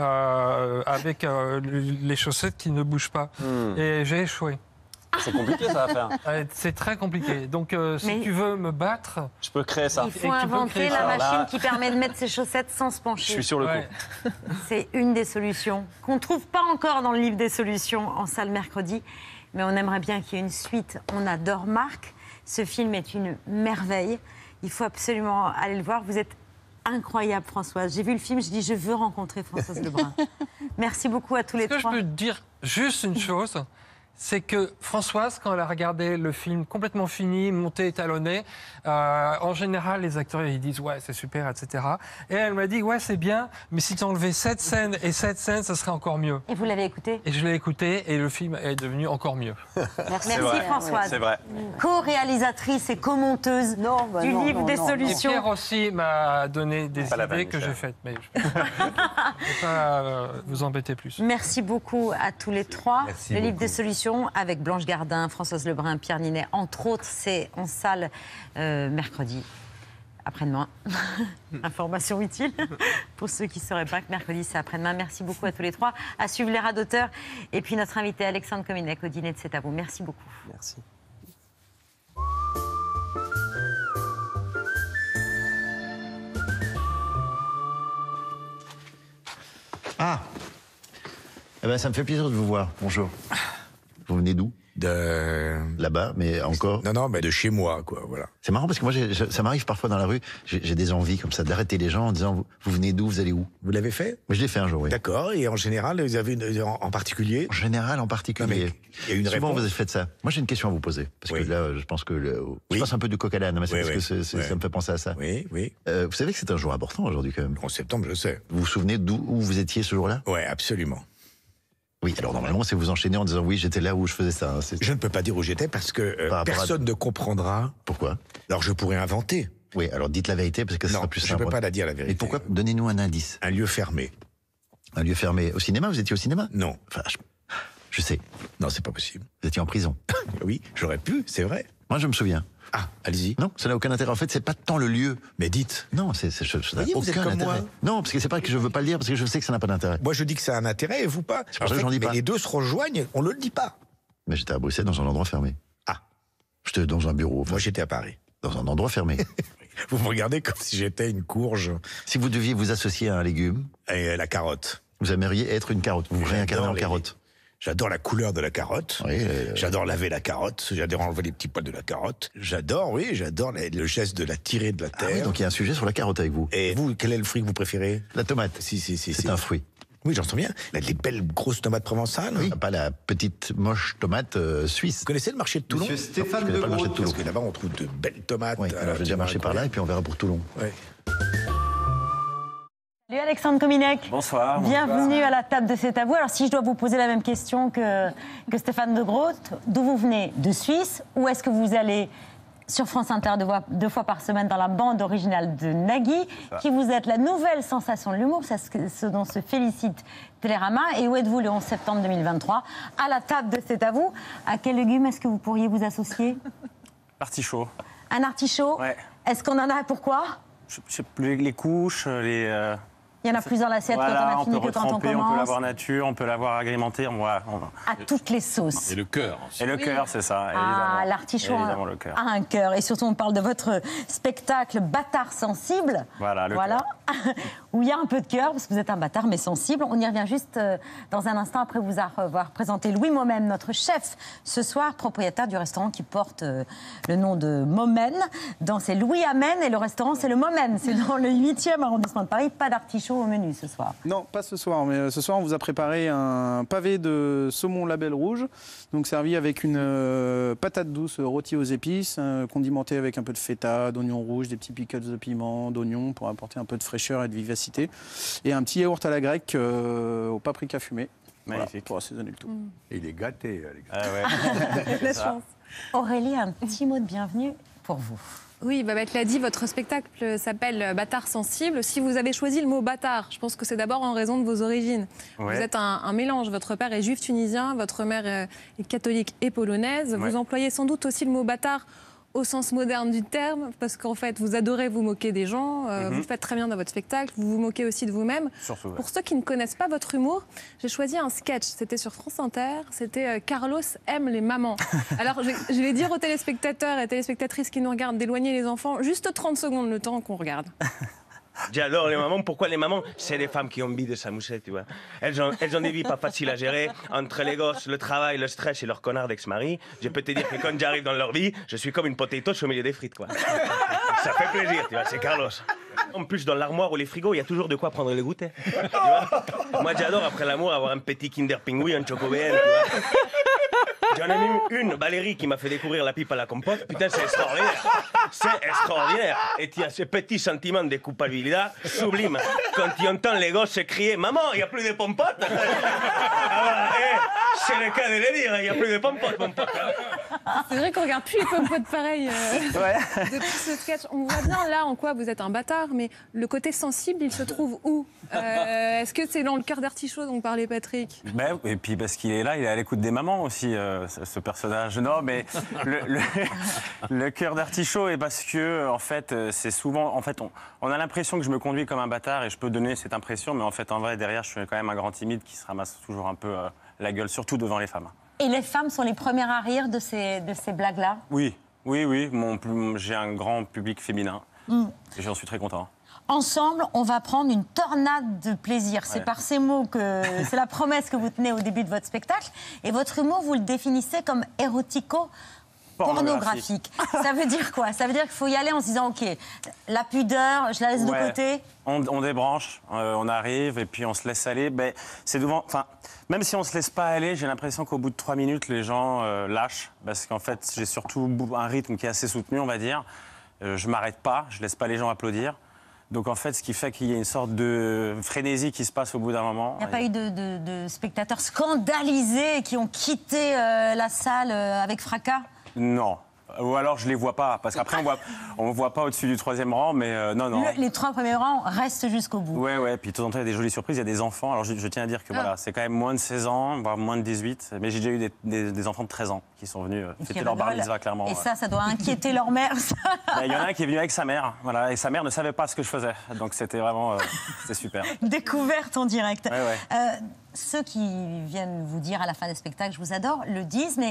avec les chaussettes qui ne bougent pas. Et j'ai échoué. C'est compliqué ça à faire. C'est très compliqué. Donc si tu veux me battre... Je peux créer ça. Il faut inventer la machine qui permet de mettre ses chaussettes sans se pencher. Je suis sur le coup. C'est une des solutions qu'on ne trouve pas encore dans le livre des solutions en salle mercredi. Mais on aimerait bien qu'il y ait une suite. On adore Marc. Ce film est une merveille. Il faut absolument aller le voir. Vous êtes incroyable, Françoise. J'ai vu le film, je dis je veux rencontrer Françoise Lebrun. Merci beaucoup à tous les trois. Je peux te dire juste une chose, c'est que Françoise, quand elle a regardé le film complètement fini, monté, étalonné, en général, les acteurs ils disent ouais, c'est super, etc. Et elle m'a dit ouais, c'est bien, mais si tu enlevais cette scène et cette scène, ça serait encore mieux. Et vous l'avez écouté ? Et je l'ai écouté et le film est devenu encore mieux. Merci Françoise. C'est vrai. Co-réalisatrice et co-monteuse du livre des solutions. Et Pierre aussi m'a donné des idées que j'ai faites, mais je ne vais pas vous embêter plus. Merci beaucoup à tous les trois. Merci le livre beaucoup. des solutions avec Blanche Gardin, Françoise Lebrun, Pierre Ninet, entre autres, c'est en salle mercredi. Après-demain. Information utile pour ceux qui ne sauraient pas que mercredi, c'est après-demain. Merci beaucoup à tous les trois. À suivre les radoteurs. Et puis notre invité Alexandre Kominek au dîner de C'est à vous. Merci beaucoup. Merci. Ah, eh ben, ça me fait plaisir de vous voir. Bonjour. Vous venez d'où ? De... Là-bas, mais encore... Non, mais de chez moi, quoi, voilà. C'est marrant parce que moi, ça m'arrive parfois dans la rue, j'ai des envies comme ça d'arrêter les gens en disant vous venez d'où, vous allez où ? Vous l'avez fait ? Moi, je l'ai fait un jour, oui. D'accord, et en général, vous avez en particulier ? En général, en particulier. Il y a une Souvent, réponse. vous avez fait ça. Moi, j'ai une question à vous poser. Parce que là, je pense que... Je passe un peu du coq à l'âne, mais c'est parce que ça me fait penser à ça. Oui. Vous savez que c'est un jour important aujourd'hui, quand même. En septembre, je sais. Vous vous souvenez où vous étiez ce jour-là ? Oui, absolument. Oui, alors normalement, c'est vous enchaîner en disant oui, j'étais là où je faisais ça. Je ne peux pas dire où j'étais parce que personne ne comprendra. Pourquoi ? Alors je pourrais inventer. Oui, alors dites la vérité parce que ça sera plus simple. Non, je ne peux pas la dire la vérité. Et pourquoi ? Donnez-nous un indice. Un lieu fermé. Un lieu fermé. Au cinéma ? Vous étiez au cinéma ? Non. Enfin, je sais. Non, c'est pas possible. Vous étiez en prison. Oui, j'aurais pu, c'est vrai. Moi, je me souviens. Ah, allez-y. Non, ça n'a aucun intérêt. En fait, c'est pas tant le lieu. Mais dites. Non, ça n'a vous êtes aucun comme intérêt. moi. Non, parce que c'est pas que je veux pas le dire, parce que je sais que ça n'a pas d'intérêt. Moi, je dis que ça a un intérêt et vous pas. C'est pour ça que j'en dis pas. Les deux se rejoignent, on ne le dit pas. Mais j'étais à Bruxelles dans un endroit fermé. Ah. J'étais dans un bureau. Moi, j'étais à Paris. Dans un endroit fermé. Vous me regardez comme si j'étais une courge. Si vous deviez vous associer à un légume... Et la carotte. Vous aimeriez être une carotte. Vous vous réincarnez en carotte. J'adore la couleur de la carotte. Oui, j'adore laver la carotte. J'adore enlever les petits poils de la carotte. J'adore le geste de la tirer de la terre. Ah oui, donc il y a un sujet sur la carotte avec vous. Et vous, quel est le fruit que vous préférez? La tomate. C'est un fruit. Oui, j'en sens bien. Les belles grosses tomates provençales. Oui, pas la petite moche tomate suisse. Vous connaissez le marché de Toulon? Monsieur Stéphane de Groot. Parce que là-bas, on trouve de belles tomates. Oui, alors je vais déjà marcher par là et puis on verra pour Toulon. Oui. Salut Alexandre Kominek. Bonsoir. Bienvenue à la table de C'est à vous. Alors si je dois vous poser la même question que Stéphane de Groot, d'où vous venez? De Suisse? Ou est-ce que vous allez sur France Inter deux fois par semaine dans la bande originale de Nagui, qui vous êtes la nouvelle sensation de l'humour, c'est ce dont se félicite Télérama. Et où êtes-vous le 11 septembre 2023 à la table de C'est à vous? À quel légume est-ce que vous pourriez vous associer? Artichaut. Un artichaut? Ouais. Est-ce qu'on en a? Pourquoi? Je sais plus, les couches, les... Il y en a plus dans l'assiette voilà, quand on a fini que quand on commence. On peut l'avoir nature, on peut l'avoir agrémenté. À toutes les sauces. Et le cœur. Et le cœur, c'est ça. Ah, l'artichaut a un cœur. Et surtout, on parle de votre spectacle Bâtard sensible. Voilà, le cœur. Où il y a un peu de cœur, parce que vous êtes un bâtard, mais sensible. On y revient juste dans un instant, après vous avoir présenté Louis Mommen, notre chef, ce soir, propriétaire du restaurant qui porte le nom de Mommen. C'est Louis Amen, et le restaurant, c'est le Mommen. C'est dans le 8e arrondissement de Paris. Pas d'artichaut au menu ce soir. Non, pas ce soir, mais ce soir on vous a préparé un pavé de saumon label rouge, donc servi avec une patate douce rôtie aux épices, condimentée avec un peu de feta, d'oignons rouges, des petits pickles de piment, d'oignons pour apporter un peu de fraîcheur et de vivacité, et un petit yaourt à la grecque au paprika fumé. Magnifique. Voilà, pour assaisonner le tout. Il est gâté, Alex. Ah ouais. La chance. Aurélie, un petit mot de bienvenue pour vous. Oui, Babette l'a dit, votre spectacle s'appelle Bâtard sensible. Si vous avez choisi le mot bâtard, je pense que c'est d'abord en raison de vos origines. Ouais. Vous êtes un mélange. Votre père est juif tunisien, votre mère est catholique et polonaise. Ouais. Vous employez sans doute aussi le mot bâtard au sens moderne du terme, parce qu'en fait, vous adorez vous moquer des gens, vous le faites très bien dans votre spectacle, vous vous moquez aussi de vous-même. Surtout, ouais. Pour ceux qui ne connaissent pas votre humour, j'ai choisi un sketch, c'était sur France Inter, c'était Carlos aime les mamans. Alors, je vais dire aux téléspectateurs et téléspectatrices qui nous regardent d'éloigner les enfants, juste 30 secondes le temps qu'on regarde. J'adore les mamans. Pourquoi les mamans? C'est les femmes qui ont envie de s'amuser, tu vois. Elles ont des vies pas faciles à gérer. Entre les gosses, le travail, le stress et leur connard d'ex-mari, je peux te dire que quand j'arrive dans leur vie, je suis comme une potato au milieu des frites, quoi. Ça fait plaisir, tu vois, c'est Carlos. En plus, dans l'armoire ou les frigos, il y a toujours de quoi prendre le goûter. Tu vois. Moi, j'adore, après l'amour, avoir un petit Kinder Pingui, un Choco-BN, tu vois. J'en ai mis une, Valérie, qui m'a fait découvrir la pipe à la compote. Putain, c'est extraordinaire. C'est extraordinaire. Et tu as ce petit sentiment de culpabilité sublime quand tu entends les gosses crier « Maman, il n'y a plus de pompotes !» C'est le cas de le dire, il n'y a plus de pompotes, mon pote. C'est vrai qu'on regarde plus les pompotes pareil depuis ce sketch. On voit bien là en quoi vous êtes un bâtard, mais le côté sensible, il se trouve où? Est-ce que c'est dans le cœur d'artichaut dont parlait Patrick? Ben, et puis parce qu'il est là, il est à l'écoute des mamans aussi, ce personnage. Non, mais le cœur d'artichaut est parce que, en fait, c'est souvent... En fait, on a l'impression que je me conduis comme un bâtard et je peux donner cette impression, mais en fait, en vrai, derrière, je suis quand même un grand timide qui se ramasse toujours un peu la gueule, surtout devant les femmes. Et les femmes sont les premières à rire de ces blagues-là? Oui. J'ai un grand public féminin et j'en suis très content. Ensemble, on va prendre une tornade de plaisir. C'est par ces mots que c'est la promesse que vous tenez au début de votre spectacle. Et votre humour, vous le définissez comme érotico-pornographique. Ça veut dire quoi? Ça veut dire qu'il faut y aller en se disant, OK, la pudeur, je la laisse de côté. On débranche, on arrive et puis on se laisse aller. Ben, c'est devant, même si on se laisse pas aller, j'ai l'impression qu'au bout de 3 minutes, les gens lâchent. Parce qu'en fait, j'ai surtout un rythme qui est assez soutenu, on va dire. Je m'arrête pas, je laisse pas les gens applaudir. Donc en fait, ce qui fait qu'il y a une sorte de frénésie qui se passe au bout d'un moment. Il n'y a pas eu de spectateurs scandalisés qui ont quitté la salle avec fracas? Non. Ou alors je les vois pas, parce qu'après on voit pas au-dessus du 3e rang, mais non. Les 3 premiers rangs restent jusqu'au bout. Ouais, puis de temps en temps il y a des jolies surprises, il y a des enfants. Alors je tiens à dire que voilà, c'est quand même moins de 16 ans, voire moins de 18, mais j'ai déjà eu des enfants de 13 ans qui sont venus fêter leur bar mitzvah, clairement. Et ça doit inquiéter leur mère, ça. Il y en a un qui est venu avec sa mère, voilà, et sa mère ne savait pas ce que je faisais, donc c'était vraiment c'était super. Découverte en direct. Ouais. Ceux qui viennent vous dire à la fin des spectacles, je vous adore, le disent, mais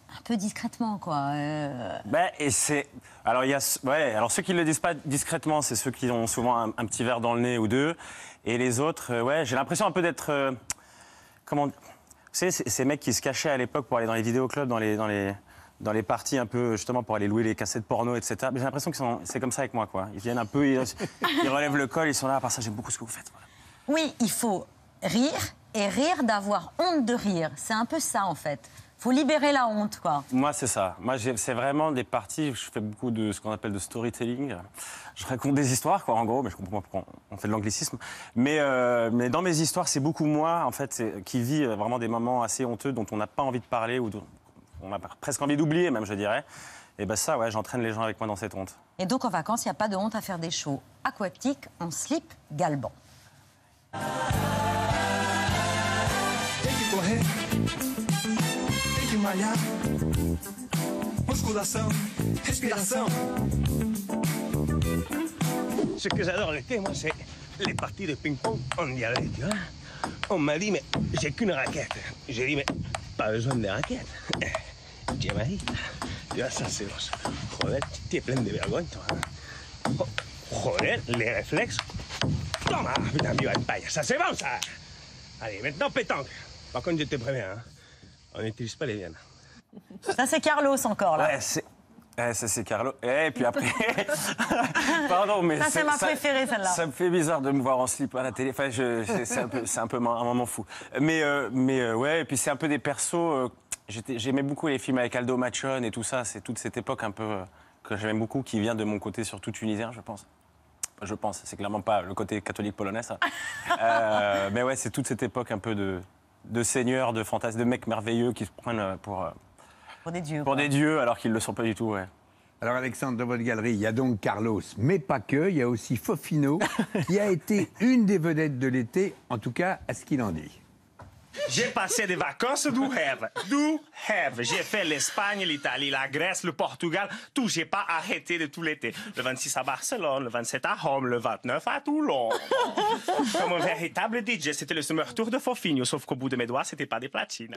un peu discrètement, quoi. Ben, et c'est... Alors, alors, ceux qui ne le disent pas discrètement, c'est ceux qui ont souvent un petit verre dans le nez ou deux. Et les autres, ouais, j'ai l'impression un peu d'être... comment... Vous savez, ces mecs qui se cachaient à l'époque pour aller dans les vidéoclubs, dans les parties un peu, justement, pour aller louer les cassettes porno, etc. Mais j'ai l'impression que c'est comme ça avec moi, quoi. Ils viennent un peu, ils relèvent le col, ils sont là, à part ça, j'aime beaucoup ce que vous faites. Voilà. Oui, il faut rire, et rire d'avoir honte de rire. C'est un peu ça, en fait. Faut libérer la honte, quoi. Moi, c'est ça. Moi, c'est vraiment des parties, je fais beaucoup de ce qu'on appelle de storytelling. Je raconte des histoires, quoi, en gros, mais je comprends pas pourquoi on fait de l'anglicisme. Mais dans mes histoires, c'est beaucoup moi, en fait, qui vit vraiment des moments assez honteux dont on n'a pas envie de parler ou dont on a presque envie d'oublier, même, je dirais. Et ben ça, ouais, j'entraîne les gens avec moi dans cette honte. Et donc, en vacances, il n'y a pas de honte à faire des shows aquatiques en slip galbant. Musculação, respiration. Ce que j'adore l'été, moi, c'est les parties de ping-pong en diarrhée, tu vois. On m'a dit, mais j'ai qu'une raquette. J'ai dit, mais pas besoin de raquette. J'ai dit, tu vois, ça, c'est los. Joder, tu es pleine de vergogne, toi. Hein. Oh, joder, les réflexes. Toma, putain, viva el paille. Ça, c'est bon, ça. Allez, maintenant, pétanque. Par contre, je te préviens, hein, on n'utilise pas les viennes. Ça, c'est Carlos encore, là. Ouais, ça, c'est Carlo. Et puis après... Pardon, mais... Ça, c'est ma préférée, celle-là. Ça me fait bizarre de me voir en slip à la télé. Enfin, c'est un peu un moment fou. Mais ouais, et puis c'est un peu des persos... J'aimais beaucoup les films avec Aldo Machon et tout ça. C'est toute cette époque un peu que j'aime beaucoup, qui vient de mon côté surtout tunisien, je pense. Je pense, c'est clairement pas le côté catholique polonais, ça. Mais ouais, c'est toute cette époque un peu de seigneurs, de fantasmes, de mecs merveilleux qui se prennent pour des dieux. Pour des dieux, alors qu'ils ne le sont pas du tout, ouais. Alors Alexandre, dans votre galerie, il y a donc Carlos, mais pas que, il y a aussi Fofino, qui a été une des vedettes de l'été, en tout cas à ce qu'il en dit. J'ai passé des vacances du rêve. Du rêve. J'ai fait l'Espagne, l'Italie, la Grèce, le Portugal. Tout, j'ai pas arrêté de tout l'été. Le 26 à Barcelone, le 27 à Rome, le 29 à Toulon. Comme un véritable DJ, c'était le Summer Tour de Fofinho, sauf qu'au bout de mes doigts, c'était pas des platines.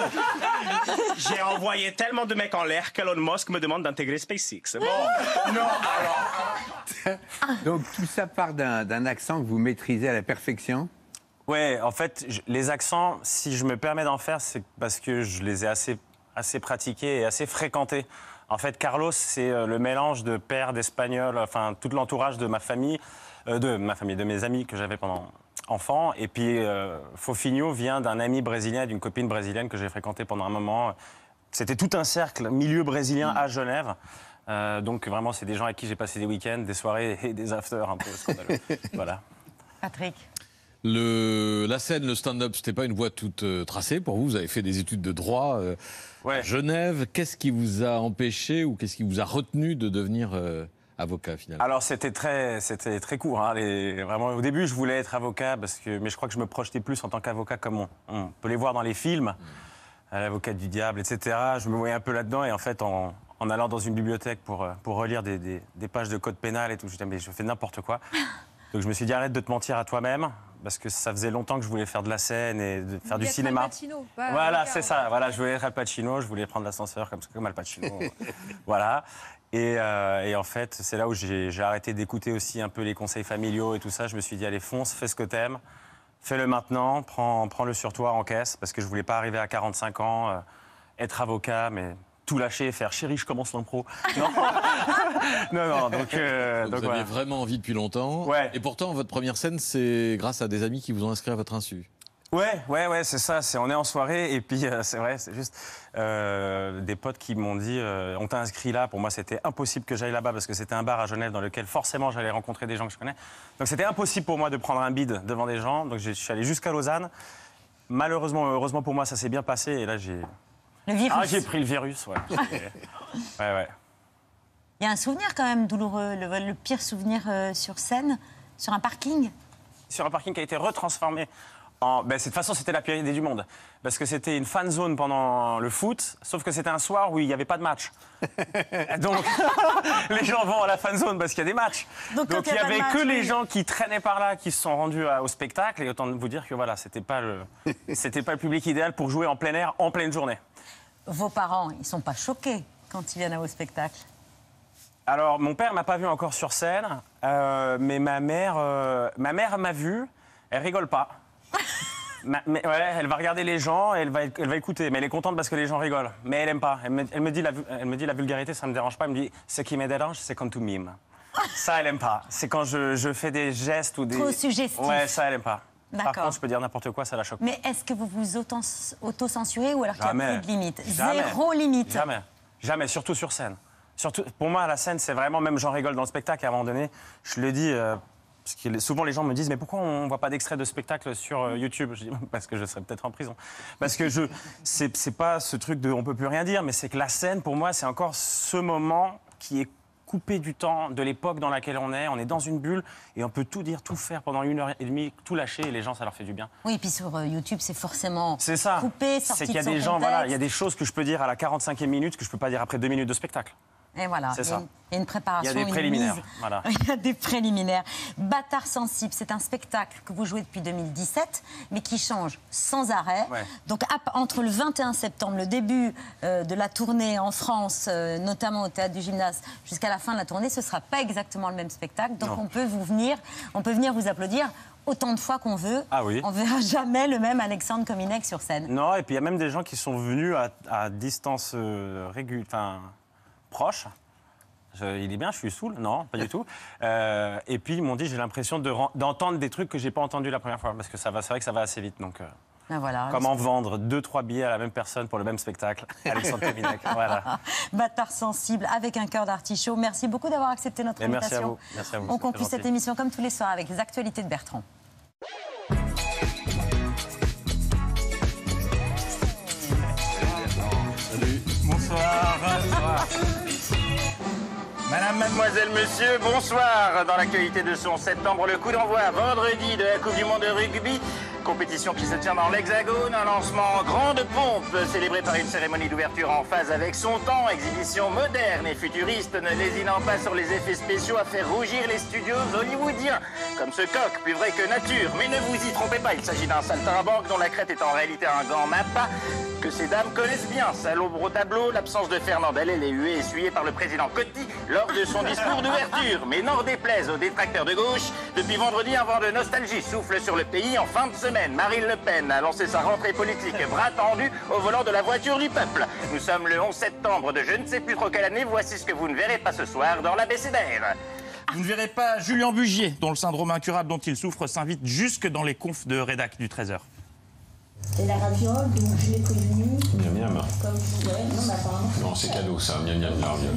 J'ai envoyé tellement de mecs en l'air qu'Elon Musk me demande d'intégrer SpaceX. Bon, non, alors... Donc tout ça part d'un accent que vous maîtrisez à la perfection? Ouais, en fait, les accents, si je me permets d'en faire, c'est parce que je les ai assez pratiqués et assez fréquentés. En fait, Carlos, c'est le mélange de père, d'espagnol, enfin, tout l'entourage de ma famille, de mes amis que j'avais pendant enfant. Et puis, Fofinho vient d'un ami brésilien, d'une copine brésilienne que j'ai fréquentée pendant un moment. C'était tout un cercle, milieu brésilien à Genève. Donc, vraiment, c'est des gens avec qui j'ai passé des week-ends, des soirées et des afters un peu scandaleux. Voilà. Patrick. La scène, le stand-up, c'était pas une voie toute tracée pour vous. Vous avez fait des études de droit à Genève. Qu'est-ce qui vous a empêché ou qu'est-ce qui vous a retenu de devenir avocat finalement? Alors c'était très court. Hein, vraiment, au début, je voulais être avocat mais je crois que je me projetais plus en tant qu'avocat comme on peut les voir dans les films, l'avocat du diable, etc. Je me voyais un peu là-dedans et en fait, en allant dans une bibliothèque pour relire des pages de code pénal et tout, je me disais mais je fais n'importe quoi. Donc je me suis dit arrête de te mentir à toi-même parce que ça faisait longtemps que je voulais faire de la scène et de faire du cinéma. Al Pacino, voilà, c'est ça. Voilà, je voulais être Al Pacino, je voulais prendre l'ascenseur comme Al Pacino. Voilà. Et en fait, c'est là où j'ai arrêté d'écouter aussi un peu les conseils familiaux et tout ça. Je me suis dit allez, fonce, fais ce que t'aimes, fais-le maintenant, prends-le sur toi, encaisse, parce que je voulais pas arriver à 45 ans, être avocat, mais tout lâcher et faire chérie, je commence l'impro. Non, non, donc vous aviez voilà. Vraiment envie depuis longtemps. Ouais. Et pourtant, votre première scène, c'est grâce à des amis qui vous ont inscrit à votre insu. Ouais, c'est ça. On est en soirée et puis c'est vrai, c'est juste des potes qui m'ont dit on t'a inscrit là. Pour moi, c'était impossible que j'aille là-bas parce que c'était un bar à Genève dans lequel forcément j'allais rencontrer des gens que je connais. Donc c'était impossible pour moi de prendre un bide devant des gens. Donc je suis allé jusqu'à Lausanne. Malheureusement, heureusement pour moi, ça s'est bien passé et là j'ai... Le virus. Ah, j'ai pris le virus, ouais. Ouais. Il y a un souvenir quand même douloureux, le pire souvenir sur scène, sur un parking. Sur un parking qui a été retransformé en... de toute façon, c'était la pire idée du monde. Parce que c'était une fan zone pendant le foot, sauf que c'était un soir où il n'y avait pas de match. Donc, les gens vont à la fan zone parce qu'il y a des matchs. Donc il n'y avait que les gens qui traînaient par là, qui se sont rendus au spectacle. Et autant vous dire que voilà, c'était pas le public idéal pour jouer en plein air, en pleine journée. vos parents, ils ne sont pas choqués quand ils viennent à vos spectacles? Alors, mon père m'a pas vu encore sur scène, mais ma mère m'a vu, elle rigole pas. Ouais, elle va regarder les gens, elle va écouter, mais elle est contente parce que les gens rigolent. Mais elle aime pas. Elle me dit la vulgarité, ça me dérange pas. Elle me dit, ce qui me dérange, c'est quand tu mimes. Ça, elle aime pas. C'est quand je fais des gestes ou des... Trop suggestif. Ouais, ça, elle aime pas. D'accord. Par contre, je peux dire n'importe quoi, ça la choque. Mais est-ce que vous vous auto-censurez ou alors qu'il n'y a plus de limite? Jamais. Zéro limite. Jamais. Jamais, surtout sur scène. Surtout, pour moi, la scène, c'est vraiment, même j'en rigole dans le spectacle, à un moment donné, je le dis, parce que souvent les gens me disent, mais pourquoi on ne voit pas d'extrait de spectacle sur YouTube? Je dis, parce que je serais peut-être en prison. Parce que c'est pas ce truc de on peut plus rien dire, mais c'est que la scène, pour moi, c'est encore ce moment qui est coupé du temps, de l'époque dans laquelle on est dans une bulle, et on peut tout dire, tout faire pendant 1h30, tout lâcher, et les gens, ça leur fait du bien. Oui, et puis sur YouTube, c'est forcément c'est ça. coupé, sorti c'est qu'il y a de son des gens, contexte. voilà, il y a des choses que je peux dire à la 45e minute que je peux pas dire après 2 minutes de spectacle. Et voilà, c'est ça. Il y a une préparation, il y a des préliminaires. Une mise. Voilà. Il y a des préliminaires. Bâtard sensible, c'est un spectacle que vous jouez depuis 2017, mais qui change sans arrêt. Ouais. Donc entre le 21 septembre, le début de la tournée en France, notamment au Théâtre du Gymnase, jusqu'à la fin de la tournée, ce ne sera pas exactement le même spectacle. Donc on peut venir vous applaudir autant de fois qu'on veut. Ah oui. On ne verra jamais le même Alexandre Kominek sur scène. Non, et puis il y a même des gens qui sont venus à distance proche. Il est bien, je suis saoul. Non, pas du tout. Et puis ils m'ont dit, j'ai l'impression d'entendre des trucs que j'ai pas entendus la première fois, parce que c'est vrai que ça va assez vite. Donc, voilà, comment vendre 2-3 billets à la même personne pour le même spectacle? Alexandre Kominek, voilà. Bâtard sensible avec un cœur d'artichaut. Merci beaucoup d'avoir accepté notre invitation. Merci à vous. On conclut cette émission comme tous les soirs avec les actualités de Bertrand. Salut. Bonsoir. Madame, mademoiselle, monsieur, bonsoir. Dans l'actualité de ce 11 septembre, le coup d'envoi vendredi de la Coupe du Monde de rugby. Compétition qui se tient dans l'Hexagone, un lancement en grande pompe, célébré par une cérémonie d'ouverture en phase avec son temps, exhibition moderne et futuriste, ne lésinant pas sur les effets spéciaux à faire rougir les studios hollywoodiens. Comme ce coq, plus vrai que nature. Mais ne vous y trompez pas, il s'agit d'un saltimbanque dont la crête est en réalité un gant Mappa, que ces dames connaissent bien. Salobre au tableau, l'absence de Fernandel et les huées essuyées par le président Coty lors de son discours d'ouverture. Mais n'en déplaise aux détracteurs de gauche, depuis vendredi, un vent de nostalgie souffle sur le pays en fin de semaine. Marine Le Pen a lancé sa rentrée politique bras tendu au volant de la voiture du peuple. Nous sommes le 11 septembre de je ne sais plus trop quelle année. Voici ce que vous ne verrez pas ce soir dans l'abécédaire. Vous ne verrez pas Julien Bugier, dont le syndrome incurable dont il souffre s'invite jusque dans les confs de rédac du 13h. Et la raviolle, donc je l'ai prévenue. Miam miam. Comme vous voulez. Non, mais apparemment. Non, c'est cadeau ça, miam miam la raviolle.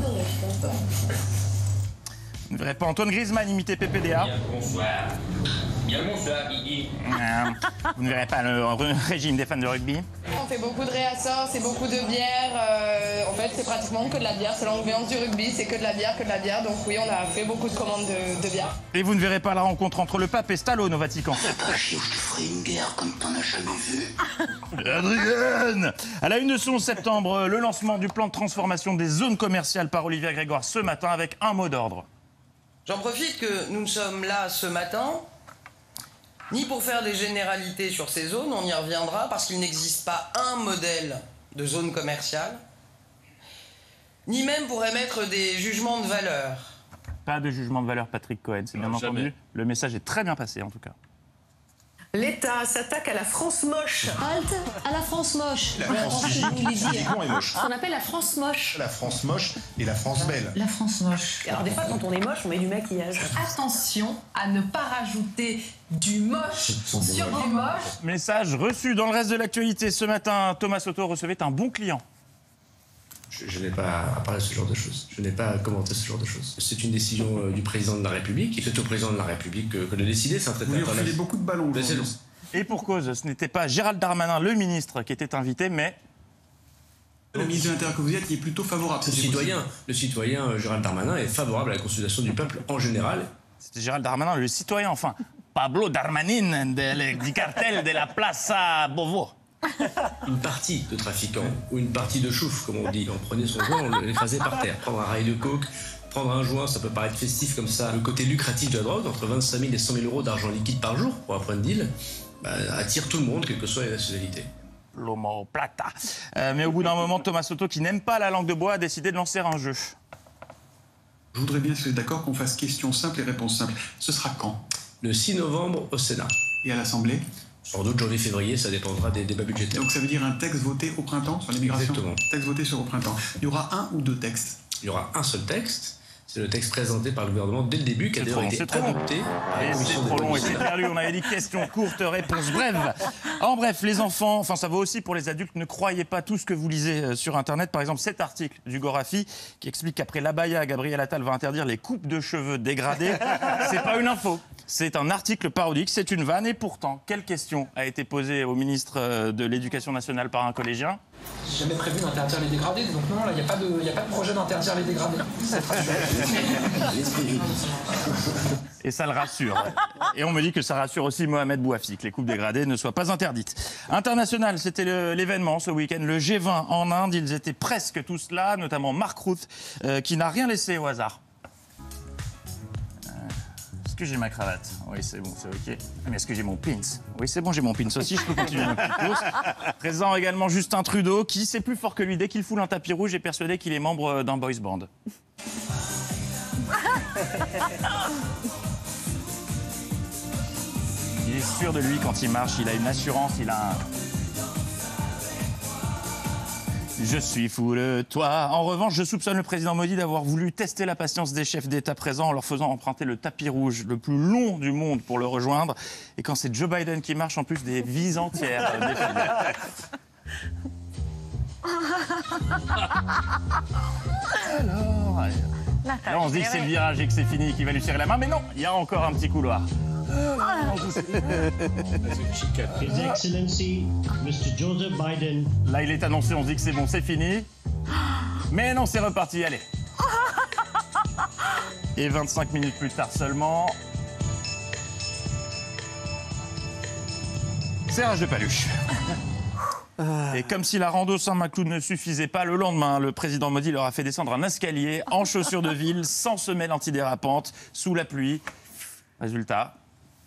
Vous ne verrez pas Antoine Griezmann imiter PPDA. Bien bonsoir. Bien bonsoir, Guigui. Vous ne verrez pas le régime des fans de rugby. On fait beaucoup de réassorts, c'est beaucoup de bière. En fait, c'est pratiquement que de la bière. C'est l'ambiance du rugby, c'est que de la bière, Donc oui, on a fait beaucoup de commandes de bière. Et vous ne verrez pas la rencontre entre le pape et Stallone au Vatican. Pas chier, je te ferai une guerre comme t'en as jamais vu. Adrienne! À la une de ce 11 septembre, le lancement du plan de transformation des zones commerciales par Olivia Grégoire ce matin avec un mot d'ordre. J'en profite que nous sommes là ce matin, ni pour faire des généralités sur ces zones, on y reviendra, parce qu'il n'existe pas un modèle de zone commerciale, ni même pour émettre des jugements de valeur. Pas de jugement de valeur, Patrick Cohen, c'est bien Non, entendu. jamais. Le message est très bien passé en tout cas. L'État s'attaque à la France moche. Halte à la France moche. La France physiquement est moche. Ce qu'on appelle la France moche. La France moche et la France belle. La France moche. Alors des fois, quand on est moche, on met du maquillage. Attention à ne pas rajouter du moche sur du moche. Message reçu dans le reste de l'actualité ce matin. Thomas Soto recevait un bon client. Je n'ai pas à parler de ce genre de choses. Je n'ai pas à commenter ce genre de choses. C'est une décision du président de la République. C'est au président de la République que de décider. C'est un traité international. Vous lui beaucoup de ballons. Et pour cause, ce n'était pas Gérald Darmanin, le ministre, qui était invité, mais... Le ministre de l'Intérieur que vous êtes, il est plutôt favorable. Le citoyen Gérald Darmanin est favorable à la consultation du peuple en général. C'était Gérald Darmanin, le citoyen, enfin. Pablo Darmanin du cartel de la Plaza Bovo. Une partie de trafiquants ou une partie de chouf, comme on dit. On prenait son joint, on l'écrasait par terre. Prendre un rail de coke, prendre un joint, ça peut paraître festif comme ça. Le côté lucratif de la drogue, entre 25 000 et 100 000 euros d'argent liquide par jour pour un point de deal, attire tout le monde, quelle que soit la nationalité. l'omoplata. Mais au bout d'un moment, Thomas Soto, qui n'aime pas la langue de bois, a décidé de lancer un jeu. Je voudrais bien, si vous êtes d'accord, qu'on fasse questions simples et réponses simples. Ce sera quand? Le 6 novembre au Sénat. Et à l'Assemblée? Sans doute janvier-février, ça dépendra des débats budgétaires. Donc ça veut dire un texte voté au printemps sur l'immigration? Exactement. Texte voté au printemps. Il y aura un ou deux textes? Il y aura un seul texte. C'est le texte présenté par le gouvernement dès le début, qui a d'ailleurs été adopté par la commission C'est trop long et des c'est lois. perdu. On avait dit questions courtes, réponses brèves. En bref, les enfants, enfin ça vaut aussi pour les adultes, ne croyez pas tout ce que vous lisez sur Internet. Par exemple, cet article du Gorafi qui explique qu'après l'abaya, Gabriel Attal va interdire les coupes de cheveux dégradées. C'est pas une info. C'est un article parodique, c'est une vanne. Et pourtant, quelle question a été posée au ministre de l'Éducation nationale par un collégien? J'ai jamais prévu d'interdire les dégradés, donc non, là, il n'y a pas de projet d'interdire les dégradés. Et ça le rassure. Et on me dit que ça rassure aussi Mohamed Bouafi, que les coupes dégradées ne soient pas interdites. International, c'était l'événement ce week-end, le G20 en Inde. Ils étaient presque tous là, notamment Mark Rutte, qui n'a rien laissé au hasard. Est-ce que j'ai ma cravate? Oui, c'est bon, c'est OK. Mais est-ce que j'ai mon pins? Oui, c'est bon, j'ai mon pins aussi, je peux continuer ma petite course. Présent également Justin Trudeau, qui, c'est plus fort que lui, dès qu'il foule un tapis rouge, est persuadé qu'il est membre d'un boys band. Il est sûr de lui quand il marche, il a une assurance, il a un... Je suis fou de toi. En revanche, je soupçonne le président Modi d'avoir voulu tester la patience des chefs d'État présents en leur faisant emprunter le tapis rouge le plus long du monde pour le rejoindre. Et quand c'est Joe Biden qui marche, en plus des vies entières défilent. Alors, là, on se dit que c'est le virage et que c'est fini, qu'il va lui serrer la main, mais non, il y a encore un petit couloir. His Excellency, Mr. Joseph Biden. Là, il est annoncé, on se dit que c'est bon, c'est fini. Mais non, c'est reparti, allez. Et 25 minutes plus tard seulement... serrage de paluche. Et comme si la rando Saint-Macloud ne suffisait pas, le lendemain, le président Modi leur a fait descendre un escalier en chaussures de ville, sans semelle antidérapante, sous la pluie. Résultat...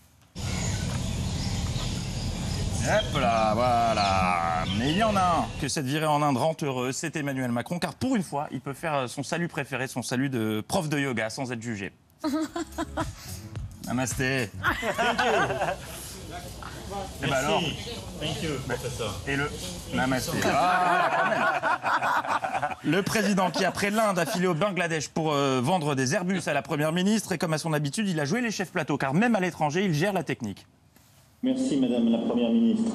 Hop là, voilà. Mais il y en a un que cette virée en Inde rend heureux, c'est Emmanuel Macron, car pour une fois, il peut faire son salut préféré, son salut de prof de yoga, sans être jugé. Namasté. Thank you. Et bah alors. Thank you, professeur. Et le Namasté. Ah, quand même. Le président qui, après l'Inde, a filé au Bangladesh pour vendre des Airbus à la première ministre, et comme à son habitude, il a joué les chefs plateau, car même à l'étranger, il gère la technique. Merci, Madame la Première ministre.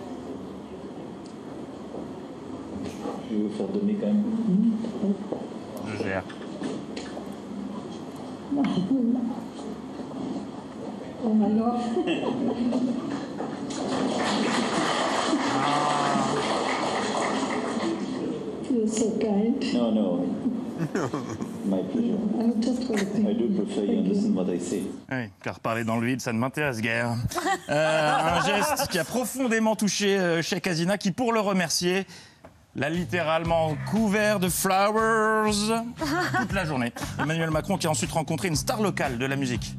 Je vais vous faire donner quand même. Je gère. Oh my God. You're so kind. No, no. My pleasure. I'm just I do prefer you understand what I say. Oui, car parler dans le vide, ça ne m'intéresse guère. Un geste qui a profondément touché Sheikh Hasina, qui, pour le remercier, l'a littéralement couvert de flowers toute la journée. Emmanuel Macron qui a ensuite rencontré une star locale de la musique.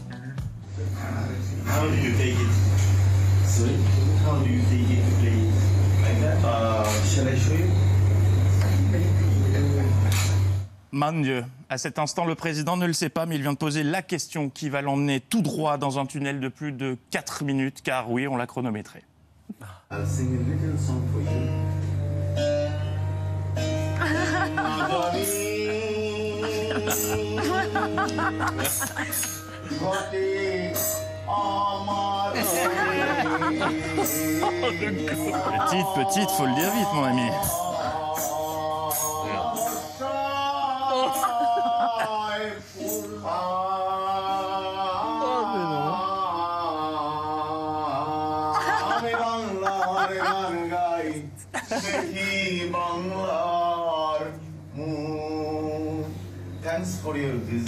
How do you take it? Sorry? How do you take it to play like that? Shall I show you? Mon Dieu, à cet instant, le président ne le sait pas, mais il vient de poser la question qui va l'emmener tout droit dans un tunnel de plus de 4 minutes, car oui, on l'a chronométré. I'll sing a little song for you. Petite, faut le dire vite, mon ami. Thanks for your visit.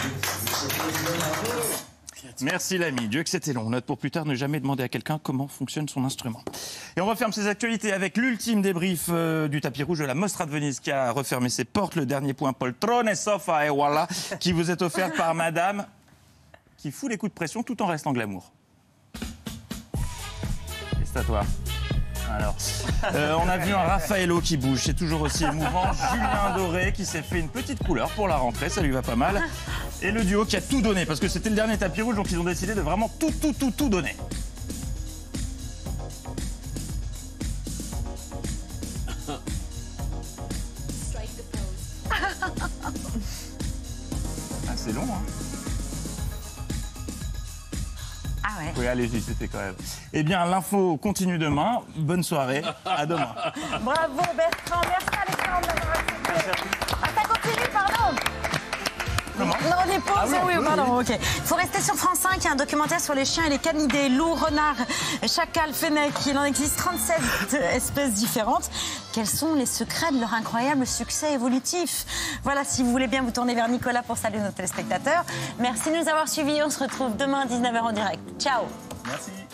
Merci l'ami, Dieu que c'était long. Note pour plus tard, ne jamais demander à quelqu'un comment fonctionne son instrument. Et on referme ces actualités avec l'ultime débrief du tapis rouge de la Mostra de Venise qui a refermé ses portes. Le dernier point, poltrone, sofa et voilà, qui vous est offert par madame qui fout les coups de pression tout en restant glamour. Et c'est à toi. Alors, on a vu un Raffaello qui bouge, c'est toujours aussi émouvant. Julien Doré qui s'est fait une petite couleur pour la rentrée, ça lui va pas mal. Et le duo qui a tout donné, parce que c'était le dernier tapis rouge, donc ils ont décidé de vraiment tout donner. Ah, c'est long, hein. Ah ouais. Oui, allez-y, c'était quand même. Eh bien, l'info continue demain. Bonne soirée. À demain. Bravo Bertrand, merci Alexandre d'avoir accepté. Ah, ça continue, pardon. Comment ? Non, on est pas oui, pardon, ok. Il faut rester sur France 5, il y a un documentaire sur les chiens et les canidés, loups, renards, chacals, fennecs. Il en existe 37 espèces différentes. Quels sont les secrets de leur incroyable succès évolutif ? Voilà, si vous voulez bien vous tourner vers Nicolas pour saluer nos téléspectateurs. Merci de nous avoir suivis, on se retrouve demain à 19h en direct. Ciao. Merci.